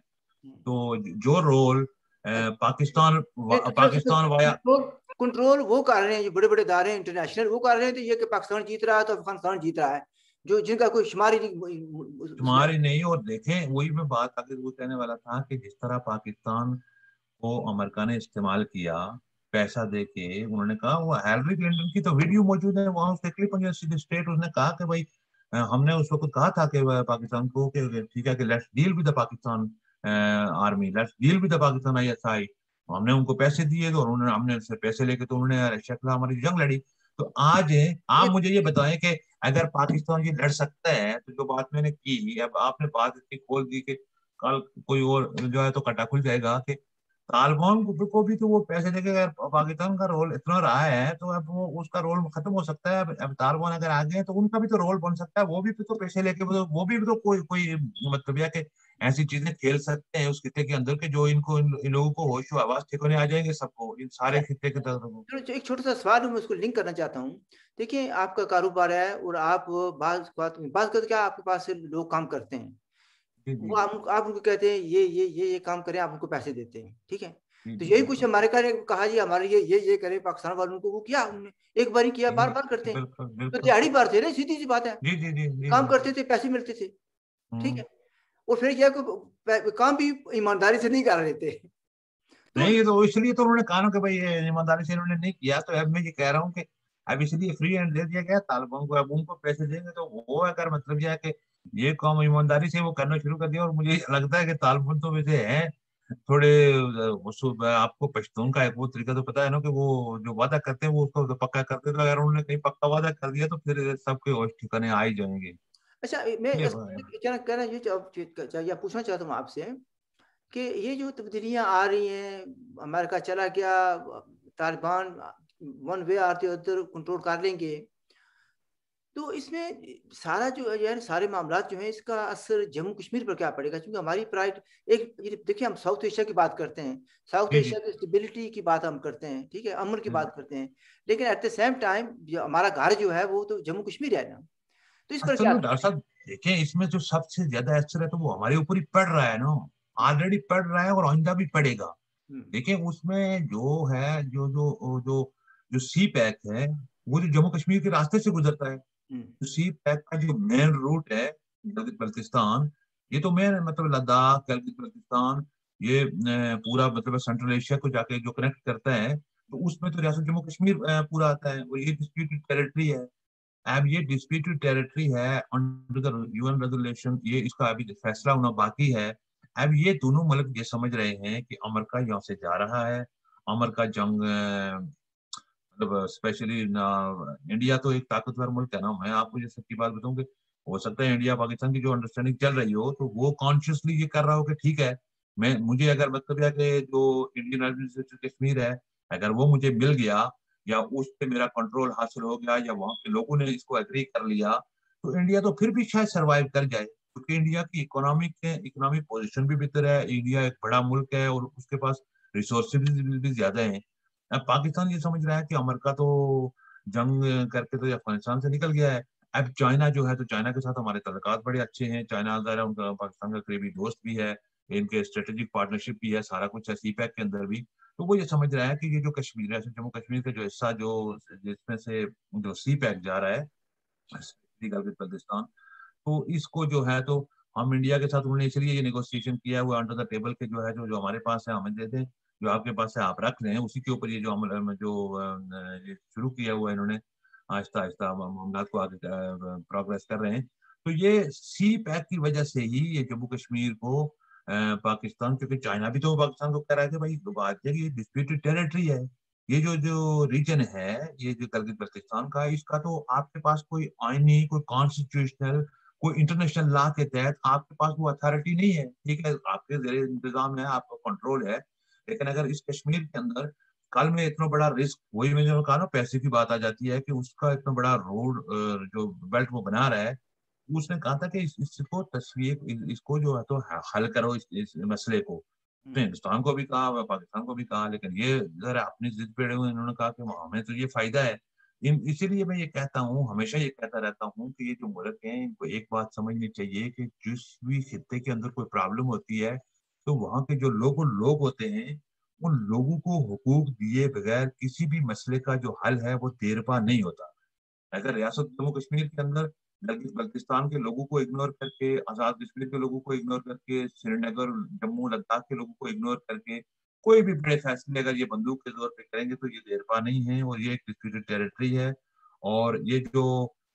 تو جو role Pakistan Pakistan via control وہ کر رہے ہیں, جو بڑے بڑے ادارے ہیں انٹرنیشنل وہ کر رہے ہیں. تو یہ کہ پاکستان جیت رہا ہے تو افغانستان جیت رہا ہے, جو جن کا کوئی شمار ہی نہیں شمار ہی نہیں. اور دیکھیں وہی میں بات آگے وہ کہنے والا تھا کہ جس طرح پاکستان کو امریکہ نے استعمال کیا پیسہ دے کے, انہوں نے کہا وہ ہیلری کلنٹن کی تو ویڈیو موجود ہے وہاں, اس کے کلپ اسٹیٹ, اس نے کہا کہ بھائی ہم نے اس وقت کہا تھا کہ پاکستان کو کہ ٹھیک ہے کہ let's deal with the Pakistan army, let's deal with the Pakistan I S I. ہم نے ان کو پیسے دیے تو انہوں نے, ہم نے سے پیسے لے کے تو انہوں نے رشیا کے خلاف ہماری جنگ لڑی. تو آج آپ مجھے یہ بتائیں کہ اگر پاکستان یہ لڑ سکتا ہے تو جو بات میں نے کی, اب آپ نے بات اتنی کھول دی کہ کل کوئی اور جو ہے تو کٹا کھل جائے گا کہ طالبان کو بھی تو وہ پیسے دے کے اگر پاکستان کا رول اتنا رہا ہے تو اب وہ اس کا رول ختم ہو سکتا ہے. اب طالبان اگر آ گئے تو ان کا بھی تو رول بن سکتا ہے, وہ بھی تو پیسے لے کے وہ بھی تو کوئی کوئی مطلب ہے کہ ایسی چیزیں کھیل سکتے ہیں اس خطے کے اندر کہ جو ان کو ان لوگوں کو ہوش و آواز ٹھکانے آ جائیں گے سب کو, ان سارے خطے کے طرف. ایک چھوٹا سا سوال میں اس کو لنک کرنا چاہتا ہوں. دیکھیں آپ کا کاروبار ہے اور آپ بعض بات بعض کرتے کیا آپ کے پاس سے لوگ کام کرتے ہیں, وہ آپ ان کو کہتے ہیں یہ یہ یہ یہ کام کریں, آپ ان کو پیسے دیتے ہیں. ٹھیک ہے, تو یہی کچھ ہمارے نے کہا جی ہمارے یہ یہ یہ کریں پاکستان والوں کو, وہ کیا انہوں نے ایک بار ہی کیا, بار بار کرتے ہیں. تو دیہڑی بار تھے نا, سیدھی سی بات ہے, کام کرتے تھے پیسے ملتے تھے. ٹھیک ہے, اور پھر کیا کام بھی ایمانداری سے نہیں کر رہے تھے. نہیں تو اس لیے تو انہوں نے کہا کہ بھائی ایمانداری سے انہوں نے نہیں کیا. تو اب میں یہ کہہ رہا ہوں کہ اب اس لیے فری ہینڈ دے دیا گیا طالبان کو, اب ان کو پیسے دیں گے تو وہ اگر مطلب یہ ہے کہ یہ کام ایمانداری سے وہ کرنا شروع کر دیا. اور مجھے لگتا ہے کہ طالبان تو ویسے ہیں تھوڑے, آپ کو پشتون کا ایک وہ طریقہ تو پتا ہے نا کہ وہ جو وعدہ کرتے ہیں وہ اس کو پکا کرتے ہیں. تو اگر انہوں نے کہیں پکا وعدہ کر دیا تو پھر سب کے ہوش ٹھکانے آ ہی جائیں گے. اچھا میں کہنا یہ پوچھنا چاہتا ہوں آپ سے کہ یہ جو تبدیلیاں آ رہی ہیں, امریکہ چلا گیا, طالبان ون وے آتے ادھر کنٹرول کر لیں گے, تو اس میں سارا جو ہے سارے معاملات جو ہیں اس کا اثر جموں کشمیر پر کیا پڑے گا؟ کیونکہ ہماری پرائڈ ایک دیکھیں, ہم ساؤتھ ایشیا کی بات کرتے ہیں, ساؤتھ ایشیا کی اسٹیبلٹی کی بات ہم کرتے ہیں, ٹھیک ہے, امن کی بات کرتے ہیں, لیکن ایٹ دا سیم ٹائم ہمارا گھر جو ہے وہ تو جموں کشمیر ہے نا. تو اس پر کیا ڈاکٹر صاحب دیکھیں اس میں جو سب سے زیادہ اثر ہے تو وہ ہمارے اوپر ہی پڑ رہا ہے نا, آلریڈی پڑ رہا ہے اور آئندہ بھی پڑے گا. دیکھیں اس میں جو ہے جو جو جو جو سی پیک ہے وہ جو جموں کشمیر کے راستے سے گزرتا ہے. سی پیک کا جو مین روٹ ہے گلگت بلتستان, یہ تو مین مطلب لداخ, گلگت بلتستان, یہ پورا مطلب سینٹرل ایشیا کو جا کے جو کنیکٹ کرتا ہے تو اس میں تو ریاست جموں کشمیر پورا آتا ہے اور یہ ڈسپیوٹڈ ٹیریٹری ہے. اب یہ ڈسپیوٹڈ ٹیریٹری ہے انڈر یو این ریزولیوشن, یہ اس کا ابھی فیصلہ ہونا باقی ہے. اب یہ دونوں ملک یہ سمجھ رہے ہیں کہ امریکہ یہاں سے جا رہا ہے, امریکہ جنگ مطلب اسپیشلی انڈیا تو ایک طاقتور ملک ہے نا. میں آپ کو یہ سب کی بات بتاؤں کہ ہو سکتا ہے انڈیا پاکستان کی جو انڈرسٹینڈنگ چل رہی ہو تو وہ کانشیسلی یہ کر رہا ہو کہ ٹھیک ہے میں مجھے اگر مطلب ہے کہ جو انڈین ایڈمنسٹریشن کشمیر ہے اگر وہ مجھے مل گیا یا اس پہ میرا کنٹرول حاصل ہو گیا یا وہاں کے لوگوں نے اس کو ایگری کر لیا تو انڈیا تو پھر بھی شاید سروائیو کر جائے, کیونکہ انڈیا کی اکنامک اکنامک پوزیشن بھی بہتر ہے, انڈیا ایک بڑا ملک ہے اور اس کے پاس ریسورسز بھی زیادہ ہیں. اب پاکستان یہ سمجھ رہا ہے کہ امریکہ تو جنگ کر کے تو افغانستان سے نکل گیا ہے. اب چائنا جو ہے تو چائنا کے ساتھ ہمارے تعلقات بڑے اچھے ہیں, چائنا ظاہر ان کا پاکستان کا قریبی دوست بھی ہے, ان کے اسٹریٹجک پارٹنرشپ بھی ہے, سارا کچھ ہے سی پیک کے اندر بھی. تو وہ یہ سمجھ رہا ہے کہ یہ جو کشمیر ہے جموں کشمیر کا جو حصہ جو جس میں سے جو سی پیک جا رہا ہے بلتستان, تو اس کو جو ہے تو ہم انڈیا کے ساتھ انہوں نے اس لیے یہ نیگوسیشن کیا ہے وہ انڈر دا ٹیبل کے جو ہے جو جو ہمارے پاس ہے ہمیں دے دیں, جو آپ کے پاس ہے آپ رکھ لیں, اسی کے اوپر یہ جو ہم جو شروع کیا ہوا ہے انہوں نے آہستہ آہستہ معاملات کو آگے پروگریس کر رہے ہیں. تو یہ سی پیک کی وجہ سے ہی یہ جموں کشمیر کو پاکستان, کیونکہ چائنا بھی تو پاکستان کو کہہ رہا ہے کہ بھائی بات ہے کہ یہ ڈسپیوٹڈ ٹیریٹری ہے, یہ جو جو ریجن ہے یہ جو گلگت بلتستان کا, اس کا تو آپ کے پاس کوئی آئینی کوئی کانسٹیٹیوشنل کوئی انٹرنیشنل لا کے تحت آپ کے پاس وہ اتھارٹی نہیں ہے. ٹھیک ہے آپ کے زیر انتظام ہے, آپ کا کنٹرول ہے, لیکن اگر اس کشمیر کے اندر کل میں اتنا بڑا رسک, وہی میں نے کہا نا پیسے کی بات آ جاتی ہے کہ اس کا اتنا بڑا روڈ جو بیلٹ وہ بنا رہا ہے, اس نے کہا تھا کہ اس, اس کو تصویر اس کو جو ہے تو حل کرو اس, اس مسئلے کو. اس نے ہندوستان کو بھی کہا پاکستان کو بھی کہا, لیکن یہ ذرا اپنی ضد پہ ہوئے انہوں نے کہا کہ ہمیں تو یہ فائدہ ہے. اسی لیے میں یہ کہتا ہوں, ہمیشہ یہ کہتا رہتا ہوں کہ یہ جو ملک ہیں ان کو ایک بات سمجھنی چاہیے کہ جس بھی خطے کے اندر کوئی پرابلم ہوتی ہے تو وہاں کے جو لوگوں لوگ ہوتے ہیں ان لوگوں کو حقوق دیے بغیر کسی بھی مسئلے کا جو حل ہے وہ دیر پا نہیں ہوتا. اگر ریاست جموں کشمیر کے اندر بلتستان کے لوگوں کو اگنور کر کے, آزاد کشمیر کے لوگوں کو اگنور کر کے, سری نگر جموں لداخ کے لوگوں کو اگنور کر کے کوئی بھی بڑے فیصلے اگر یہ بندوق کے طور پہ کریں گے تو یہ دیر پا نہیں ہے, اور یہ ایک ڈسپیوٹڈ ٹیریٹری ہے. اور یہ جو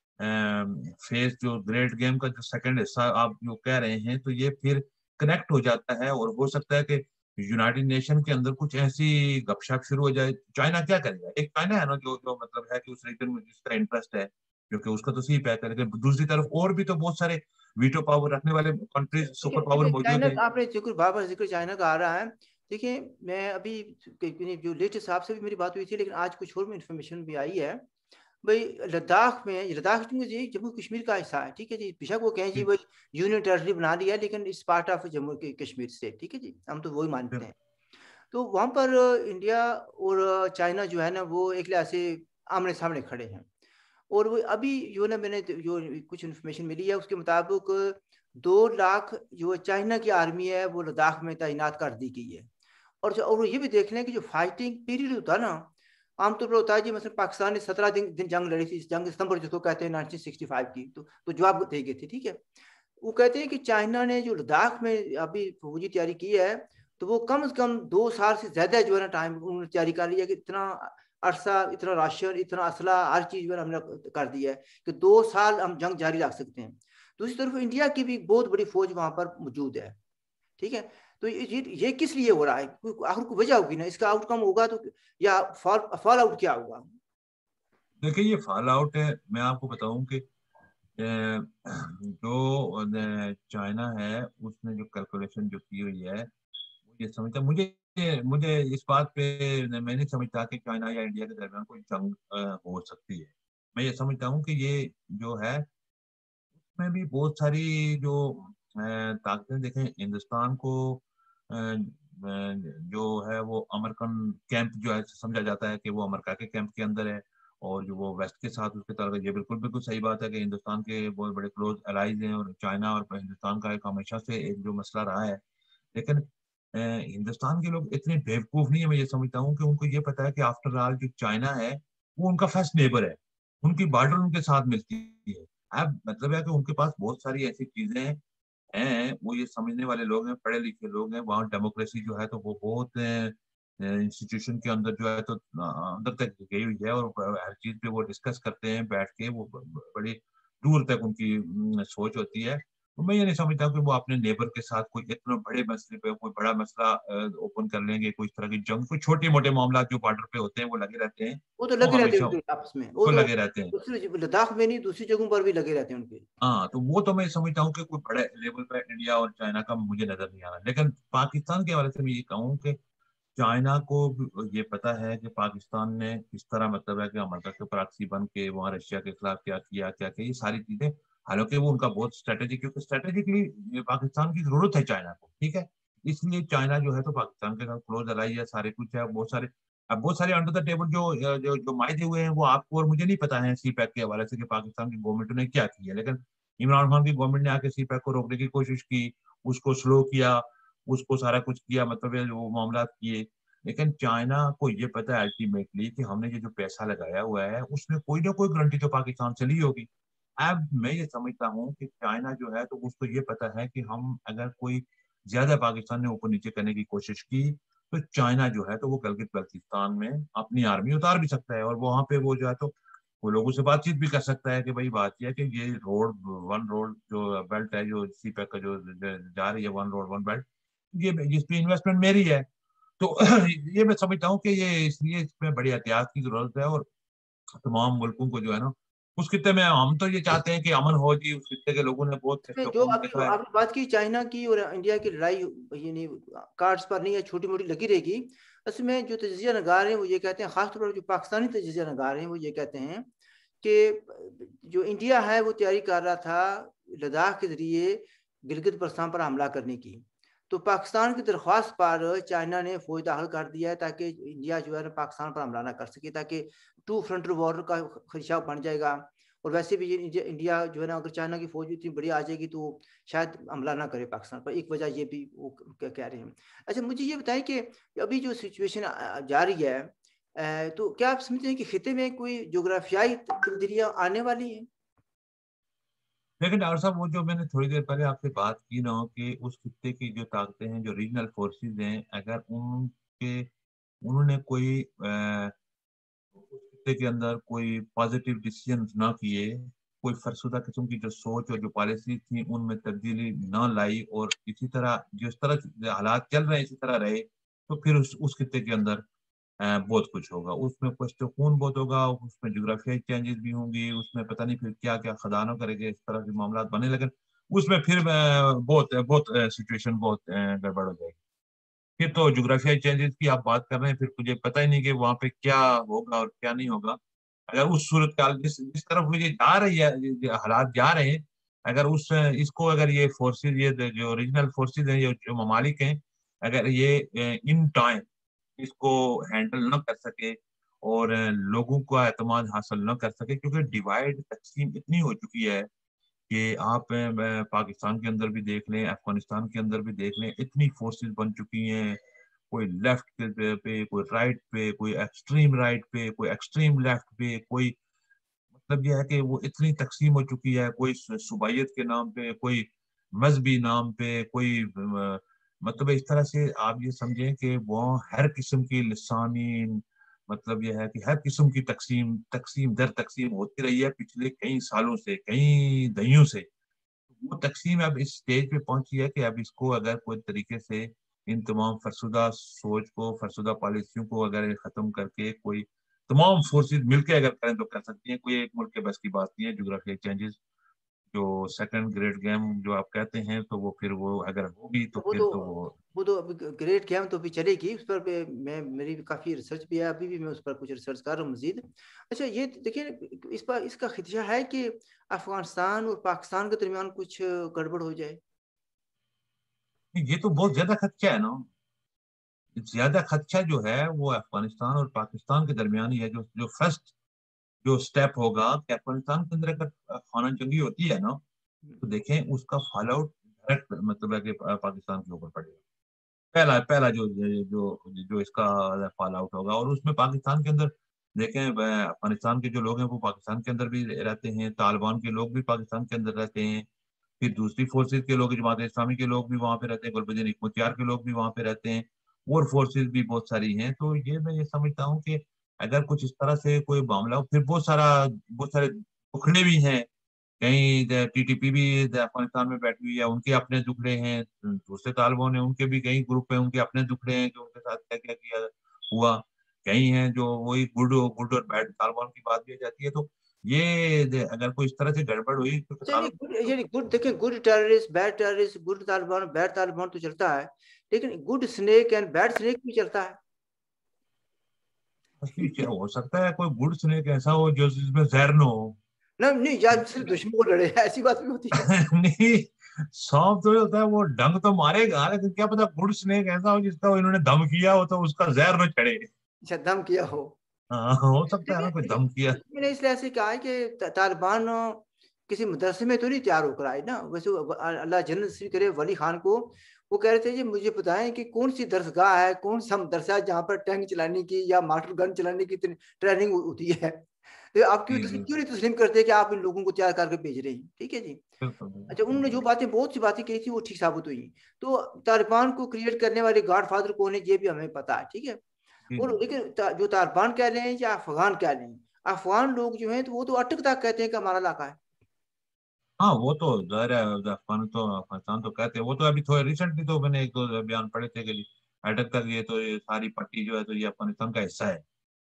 فیس جو گریٹ گیم کا جو سیکنڈ حصہ آپ جو کہہ رہے ہیں تو یہ پھر کنیکٹ ہو جاتا ہے, اور ہو سکتا ہے کہ یونائٹڈ نیشن کے اندر کچھ ایسی گپ شپ شروع ہو جائے. چائنا کیا کرے گا, ایک چائنا ہے نا جو جو مطلب ہے کہ اس ریجن میں جس کا انٹرسٹ ہے کیونکہ اس کا تو سی پیک ہے, لیکن دوسری طرف اور بھی تو بہت سارے ویٹو پاور رکھنے والے کنٹریز سپر پاور موجود ہیں. آپ نے ذکر بار بار ذکر چائنا کا آ رہا ہے. دیکھیں میں ابھی جو لیٹسٹ صاحب سے بھی میری بات ہوئی تھی, لیکن آج کچھ اور میں انفارمیشن بھی آئی ہے. بھائی لداخ میں, لداخ جموں کشمیر کا حصہ ہے, ٹھیک ہے جی, بیشک وہ کہیں جی وہ یونین ٹیریٹری بنا دیا لیکن اس پارٹ آف جموں کشمیر سے, ٹھیک ہے جی, ہم تو وہی مانتے ہیں. تو وہاں پر انڈیا اور چائنا جو ہے نا وہ ایک لحاظ سے آمنے سامنے کھڑے ہیں, اور وہ ابھی جو نا میں نے جو کچھ انفارمیشن ملی ہے اس کے مطابق دو لاکھ جو چائنا کی آرمی ہے وہ لداخ میں تعینات کر دی گئی ہے. اور اور یہ بھی دیکھ لیں کہ جو فائٹنگ پیریڈ ہوتا ہے نا عام طور پر ہوتا ہے جی, مثلا پاکستان نے سترہ دن دن جنگ لڑی تھی, جنگ ستمبر جس کو کہتے ہیں نائنٹین سکسٹی فائیو کی, تو تو جواب دے گئے تھے, ٹھیک ہے. وہ کہتے ہیں کہ چائنا نے جو لداخ میں ابھی فوجی تیاری کی ہے تو وہ کم از کم دو سال سے زیادہ جو ہے نا ٹائم انہوں نے تیاری کر لیا, کہ اتنا عرصہ, اتنا راشن, اتنا اسلحہ, ہر چیز جو ہے ہم نے کر دیا ہے کہ دو سال ہم جنگ جاری رکھ سکتے ہیں. دوسری طرف انڈیا کی بھی بہت بڑی فوج وہاں پر موجود ہے, ٹھیک ہے. تو یہ یہ کس لیے ہو رہا ہے, آخر کوئی وجہ ہوگی نا, اس کا آؤٹ کم ہوگا تو یا فال فال آؤٹ کیا ہوگا؟ دیکھیں یہ فال آؤٹ ہے, میں آپ کو بتاؤں کہ جو چائنا ہے اس نے جو کیلکولیشن جو کی ہوئی ہے یہ سمجھتا, مجھے مجھے اس بات پہ میں نہیں سمجھتا کہ چائنا یا انڈیا کے درمیان کوئی جنگ ہو سکتی ہے. میں یہ سمجھتا ہوں کہ یہ جو ہے اس میں بھی بہت ساری جو طاقتیں, دیکھیں ہندوستان کو جو ہے وہ امریکن کیمپ جو ہے سمجھا جاتا ہے کہ وہ امریکہ کے کیمپ کے اندر ہے, اور جو وہ ویسٹ کے ساتھ اس کے تعلق, یہ بالکل بالکل صحیح بات ہے کہ ہندوستان کے بہت بڑے کلوز الائز ہیں, اور چائنا اور ہندوستان کا ایک ہمیشہ سے ایک جو مسئلہ رہا ہے. لیکن ہندوستان کے لوگ اتنے بیوقوف نہیں ہے, میں یہ سمجھتا ہوں کہ ان کو یہ پتا ہے کہ آفٹر آل جو چائنا ہے وہ ان کا فرسٹ نیبر ہے, ان کی بارڈر ان کے ساتھ ملتی ہے. اب مطلب ہے کہ ان کے پاس بہت ساری ایسی چیزیں ہیں ہیں وہ یہ سمجھنے والے لوگ ہیں, پڑھے لکھے لوگ ہیں. وہاں ڈیموکریسی جو ہے تو وہ بہت انسٹیٹیوشن کے اندر جو ہے تو اندر تک گئی ہوئی ہے, اور ہر چیز پہ وہ ڈسکس کرتے ہیں بیٹھ کے, وہ بڑی دور تک ان کی سوچ ہوتی ہے. تو میں یہ نہیں سمجھتا کہ وہ اپنے نیبر کے ساتھ کوئی اتنا بڑے مسئلے پہ کوئی بڑا مسئلہ اوپن کر لیں گے, کوئی اس طرح کی جنگ, کوئی چھوٹے موٹے معاملات جو بارڈر پہ ہوتے ہیں وہ لگے رہتے ہیں, وہ تو وہ لگے رہتے ہیں ہمیشہ ان کے آپس میں, وہ وہ تو لگے رہتے ہیں. دوسری لداخ میں نہیں دوسری جگہوں پر بھی لگے رہتے ہیں ان کے. ہاں, تو وہ تو میں سمجھتا ہوں کہ کوئی بڑے لیول پہ انڈیا اور چائنا کا مجھے نظر نہیں آ رہا. لیکن پاکستان کے حوالے سے میں یہ کہوں کہ چائنا کو یہ پتا ہے کہ پاکستان نے کس طرح مطلب ہے کہ امریکہ کے پراکسی بن کے وہاں رشیا کے خلاف کیا کیا کیا کیا یہ ساری چیزیں, حالانکہ وہ ان کا بہت اسٹریٹجی, کیونکہ اسٹریٹجکلی پاکستان کی ضرورت ہے چائنا کو, ٹھیک ہے, اس لیے چائنا جو ہے تو پاکستان کے ساتھ کلوز الائی ہے, سارے کچھ ہے, بہت سارے اب بہت سارے انڈر دا ٹیبل جو جو, جو معاہدے ہوئے ہیں وہ آپ کو اور مجھے نہیں پتا ہے سی پیک کے حوالے سے کہ پاکستان کی گورنمنٹ نے کیا کی ہے. لیکن عمران خان کی گورنمنٹ نے آ کے سی پیک کو روکنے کی کوشش کی, اس کو سلو کیا, اس کو سارا کچھ کیا, مطلب وہ معاملات کیے. لیکن چائنا کو یہ پتا ہے الٹیمیٹلی کہ ہم نے یہ جو پیسہ لگایا ہوا ہے اس میں کوئی نہ کوئی گارنٹی تو پاکستان سے لی ہوگی. اب میں یہ سمجھتا ہوں کہ چائنا جو ہے تو اس کو یہ پتا ہے کہ ہم اگر کوئی زیادہ پاکستان نے اوپر نیچے کرنے کی کوشش کی تو چائنا جو ہے تو وہ گلگت بلتستان میں اپنی آرمی اتار بھی سکتا ہے, اور وہاں پہ وہ جو ہے تو وہ لوگوں سے بات چیت بھی کر سکتا ہے کہ بھائی بات یہ ہے کہ یہ روڈ ون روڈ جو بیلٹ ہے جو سی پیک کا جو جا رہی ہے ون روڈ ون بیلٹ, یہ جس پہ انویسٹمنٹ میری ہے. تو یہ میں سمجھتا ہوں کہ یہ اس لیے اس میں بڑی احتیاط کی ضرورت ہے, اور تمام ملکوں کو جو ہے نا اس خطے میں, ہم تو یہ چاہتے ہیں کہ امن ہو جی, اس خطے کے لوگوں نے بہت جو سکون ابھی دیکھا ہے. آپ نے بات کی چائنا کی اور انڈیا کی لڑائی, یعنی کارڈز پر نہیں ہے, چھوٹی موٹی لگی رہے گی. اس میں جو تجزیہ نگار ہیں وہ یہ کہتے ہیں, خاص طور پر جو پاکستانی تجزیہ نگار ہیں وہ یہ کہتے ہیں کہ جو انڈیا ہے وہ تیاری کر رہا تھا لداخ کے ذریعے گلگت بلتستان پر حملہ کرنے کی, تو پاکستان کی درخواست پر چائنا نے فوج داخل کر دیا ہے تاکہ انڈیا جو ہے پاکستان پر حملہ نہ کر سکے, تاکہ ٹو فرنٹ وار کا خدشہ بن جائے گا. اور ویسے بھی انڈیا جو ہے نا اگر چائنا کی فوج اتنی بڑی آ جائے گی تو شاید حملہ نہ کرے پاکستان پر, ایک وجہ یہ بھی وہ کہہ رہے ہیں. اچھا مجھے یہ بتائیں کہ ابھی جو سچویشن جاری ہے تو کیا آپ سمجھتے ہیں کہ خطے میں کوئی جغرافیائی تبدیلیاں آنے والی ہیں؟ لیکن ڈاکٹر صاحب وہ جو میں نے تھوڑی دیر پہلے آپ سے بات کی نا کہ اس خطے کی جو طاقتیں ہیں جو ریجنل فورسز ہیں, اگر ان کے انہوں نے کوئی اس خطے کے اندر کوئی پازیٹیو ڈیسیژن نہ کیے, کوئی فرسودہ قسم کی جو سوچ اور جو پالیسی تھی ان میں تبدیلی نہ لائی, اور اسی طرح جس طرح حالات چل رہے ہیں اسی طرح رہے, تو پھر اس اس خطے کے اندر بہت کچھ ہوگا. اس میں پشت خون بہت ہوگا, اس میں جغرافیائی چینجز بھی ہوں گی, اس میں پتہ نہیں پھر کیا کیا خدانوں کرے گے, اس طرح کے معاملات بنے, لیکن اس میں پھر بہت بہت سچویشن بہت گڑبڑ ہو جائے گی. پھر تو جغرافیائی چینجز کی آپ بات کر رہے ہیں, پھر مجھے پتہ ہی نہیں کہ وہاں پہ کیا ہوگا اور کیا نہیں ہوگا. اگر اس صورتحال جس جس طرف مجھے جا رہی ہے حالات جا رہے ہیں, اگر اس اس کو اگر یہ فورسز یہ جو ریجنل فورسز ہیں, جو ممالک ہیں, اگر یہ ان ٹائم اس کو ہینڈل نہ کر سکے اور لوگوں کا اعتماد حاصل نہ کر سکے, کیونکہ ڈیوائڈ تقسیم اتنی ہو چکی ہے کہ آپ پاکستان کے اندر بھی دیکھ لیں, افغانستان کے اندر بھی دیکھ لیں, اتنی فورسز بن چکی ہیں, کوئی لیفٹ پہ, کوئی رائٹ پہ, کوئی ایکسٹریم رائٹ پہ, کوئی ایکسٹریم لیفٹ پہ, کوئی مطلب یہ ہے کہ وہ اتنی تقسیم ہو چکی ہے, کوئی صوبائیت کے نام پہ, کوئی مذہبی نام پہ, کوئی مطلب اس طرح سے آپ یہ سمجھیں کہ وہ ہر قسم کی لسانی مطلب یہ ہے کہ ہر قسم کی تقسیم تقسیم در تقسیم ہوتی رہی ہے پچھلے کئی سالوں سے, کئی دہیوں سے. وہ تقسیم اب اس سٹیج پہ پہنچی ہے کہ اب اس کو اگر کوئی طریقے سے ان تمام فرسودہ سوچ کو, فرسودہ پالیسیوں کو اگر ختم کر کے کوئی تمام فورسز مل کے اگر کریں تو کر سکتی ہیں. کوئی ایک ملک کے بس کی بات نہیں ہے. جغرافیائی چینجز جو سیکنڈ گریڈ گیم جو آپ کہتے ہیں, تو وہ پھر وہ اگر ہوگی تو وہ پھر تو تو وہ وہ تو گریٹ گیم تو بھی چلے گی, اس پر میں میری کافی ریسرچ بھی ہے, ابھی بھی میں اس پر کچھ ریسرچ کر رہا ہوں مزید. اچھا یہ دیکھیں اس پر اس کا خدشہ ہے کہ افغانستان اور پاکستان کے درمیان کچھ گڑبڑ ہو جائے. یہ تو بہت زیادہ خدشہ ہے نا. زیادہ خدشہ جو ہے وہ افغانستان اور پاکستان کے درمیان ہی ہے. جو جو فرسٹ جو سٹیپ ہوگا کہ افغانستان کے اندر اگر خانہ جنگی ہوتی ہے نا, تو دیکھیں اس کا فال آؤٹ ڈائریکٹ مطلب ہے کہ پاکستان کے اوپر پڑے گا. پہلا پہلا جو جو جو اس کا فال آؤٹ ہوگا, اور اس میں پاکستان کے اندر دیکھیں افغانستان کے جو لوگ ہیں وہ پاکستان کے اندر بھی رہتے ہیں, طالبان کے لوگ بھی پاکستان کے اندر رہتے ہیں, پھر دوسری فورسز کے لوگ جماعت اسلامی کے لوگ بھی وہاں پہ رہتے ہیں, گلبدین حکمتیار کے لوگ بھی وہاں پہ رہتے ہیں, اور فورسز بھی بہت ساری ہیں. تو یہ میں یہ سمجھتا ہوں کہ اگر کچھ اس طرح سے کوئی معاملہ ہو, پھر بہت سارا بہت سارے ٹکڑے بھی ہیں, کہیں ٹی ٹی پی بھی افغانستان میں بیٹھی ہوئی ہے, ان کے اپنے ٹکڑے ہیں, دوسرے طالبان ہیں ان کے بھی کئی گروپ ہیں, ان کے اپنے ٹکڑے ہیں جو ان کے ساتھ کیا کیا کیا ہوا, کئی ہیں جو وہی گڈ گڈ اور بیڈ طالبان کی بات بھی جاتی ہے. تو یہ اگر کوئی اس طرح سے گڑبڑ ہوئی تو گڈ دیکھیں, good terrorist, bad terrorist, good Taliban, bad Taliban تو چلتا ہے, لیکن good snake and bad snake بھی چلتا ہے. کیا ہو سکتا ہے کوئی گڈ اسنیک ایسا ہو جو جس میں زہر نہ ہو؟ نہیں, یا صرف دشمن کو لڑے, ایسی بات بھی ہوتی ہے. نہیں, سانپ تو ہوتا ہے وہ ڈنگ تو مارے گا, لیکن کیا پتا گڈ اسنیک ایسا ہو جس کا انہوں نے دم کیا ہو تو اس کا زہر نہ چڑھے. اچھا, دم کیا ہو, ہاں ہو سکتا ہے نا کوئی دم کیا. میں نے اس لیے ایسے کہا ہے کہ طالبان کسی مدرسے میں تو نہیں تیار ہو کر آئے نا. ویسے اللہ جنت نصیب کرے ولی خان کو, وہ کہہ رہے تھے جی مجھے بتائیں کہ کون سی درسگاہ ہے, کون سا مدرسہ ہے جہاں پر ٹینک چلانے کی یا مارٹر گن چلانے کی ٹریننگ ہوتی ہے. تو آپ کیوں کیوں نہیں تسلیم کرتے کہ آپ ان لوگوں کو تیار کر کے بھیج رہے ہیں؟ ٹھیک ہے جی. اچھا, انہوں نے جو باتیں بہت سی باتیں کہی تھی وہ ٹھیک ثابت ہوئی. تو طالبان کو کریٹ کرنے والے گاڈ فادر کون ہے یہ بھی ہمیں پتا ہے, ٹھیک ہے. اور لیکن جو طالبان کہہ رہے ہیں یا افغان کہہ رہے ہیں, افغان لوگ جو ہیں تو وہ تو اٹک تک کہتے ہیں کہ ہمارا علاقہ ہے. ہاں وہ تو ظاہر ہے, افغان تو افغانستان تو کہتے ہیں, وہ تو ابھی تھوڑے ریسنٹلی تو میں نے ایک دو بیان پڑھے تھے کہ اٹک تک یہ تو یہ ساری پٹی جو ہے تو یہ افغانستان کا حصہ ہے.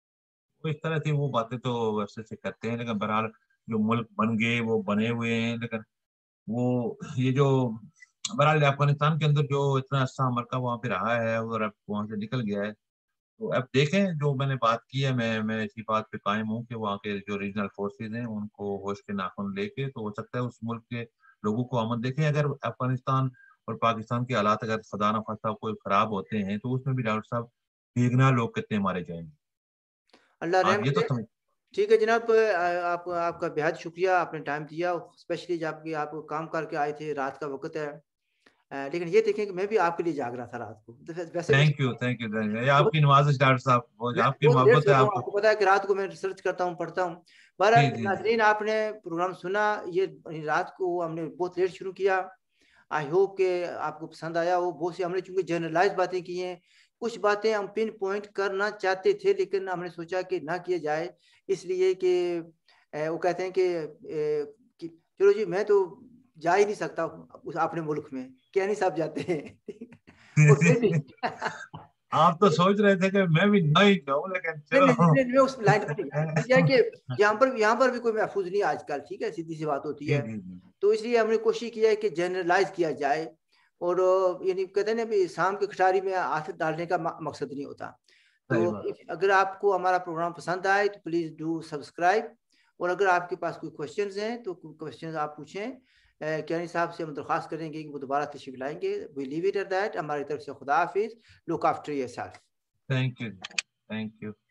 تو اس طرح سے وہ باتیں تو ویسے سے کرتے ہیں, لیکن بہرحال جو ملک بن گئے وہ بنے ہوئے ہیں, لیکن وہ یہ جو بہرحال افغانستان کے اندر جو اتنا اچھا مرکہ وہاں پہ رہا ہے اور اب وہاں سے نکل گیا ہے, تو اب دیکھیں جو میں نے بات کی ہے, میں میں اسی بات پہ قائم ہوں کہ وہاں کے جو ریجنل فورسز ہیں ان کو ہوش کے ناخن لے کے, تو ہو سکتا ہے اس ملک کے لوگوں کو امن دیکھیں. اگر افغانستان اور پاکستان کے حالات اگر خدا نہ خواستہ کوئی خراب ہوتے ہیں تو اس میں بھی ڈاکٹر صاحب بیگنا لوگ کتنے مارے جائیں گے. اللہ رحم یہ تو کرے. ٹھیک ہے جناب, آپ آپ کا بہت شکریہ, آپ نے ٹائم دیا, اسپیشلی جب کہ آپ کام کر کے آئے تھے, رات کا وقت ہے. لیکن یہ دیکھیں کہ میں بھی آپ کے لیے جاگ رہا تھا رات کو. ویسے تھینک یو تھینک یو آپ کی نوازش ڈاکٹر صاحب, میں آپ کی بہت لیٹ محبت ہے. سوتا ہوں, آپ آپ کو پتا ہے کہ رات کو میں ریسرچ کرتا ہوں, پڑھتا ہوں. بہرحال ناظرین, آپ نے پروگرام سنا, یہ رات کو ہم نے بہت لیٹ شروع کیا. آئی ہوپ کہ آپ کو پسند آیا ہو. بہت سی ہم نے چونکہ جنرلائز باتیں کی ہیں, کچھ باتیں ہم پن پوائنٹ کرنا چاہتے تھے لیکن ہم نے سوچا کہ نہ کیا جائے, اس لیے کہ وہ کہتے ہیں کہ چلو جی میں تو جا ہی نہیں سکتا اپنے ملک میں, کہنی صاحب جاتے ہیں. آپ تو سوچ رہے تھے کہ میں بھی نہیں جاؤں, لیکن چلو اس لائن کہ یہاں پر یہاں پر بھی کوئی محفوظ نہیں آج کل, ٹھیک ہے, سیدھی سی بات ہوتی ہے. تو اس لیے ہم نے کوشش کیا ہے کہ جنرلائز کیا جائے, اور یعنی کہتے ہیں نا شام کے کھٹاری میں ہاتھ ڈالنے کا مقصد نہیں ہوتا. تو اگر آپ کو ہمارا پروگرام پسند آئے تو پلیز ڈو سبسکرائب, اور اگر آپ کے پاس کوئی کوشچنز ہیں تو کوشچنز آپ پوچھیں. کیانی صاحب سے ہم درخواست کریں گے کہ وہ دوبارہ تشریف لائیں گے. We leave it at that. ہماری طرف سے خدا حافظ. Look after yourself. Thank you thank you.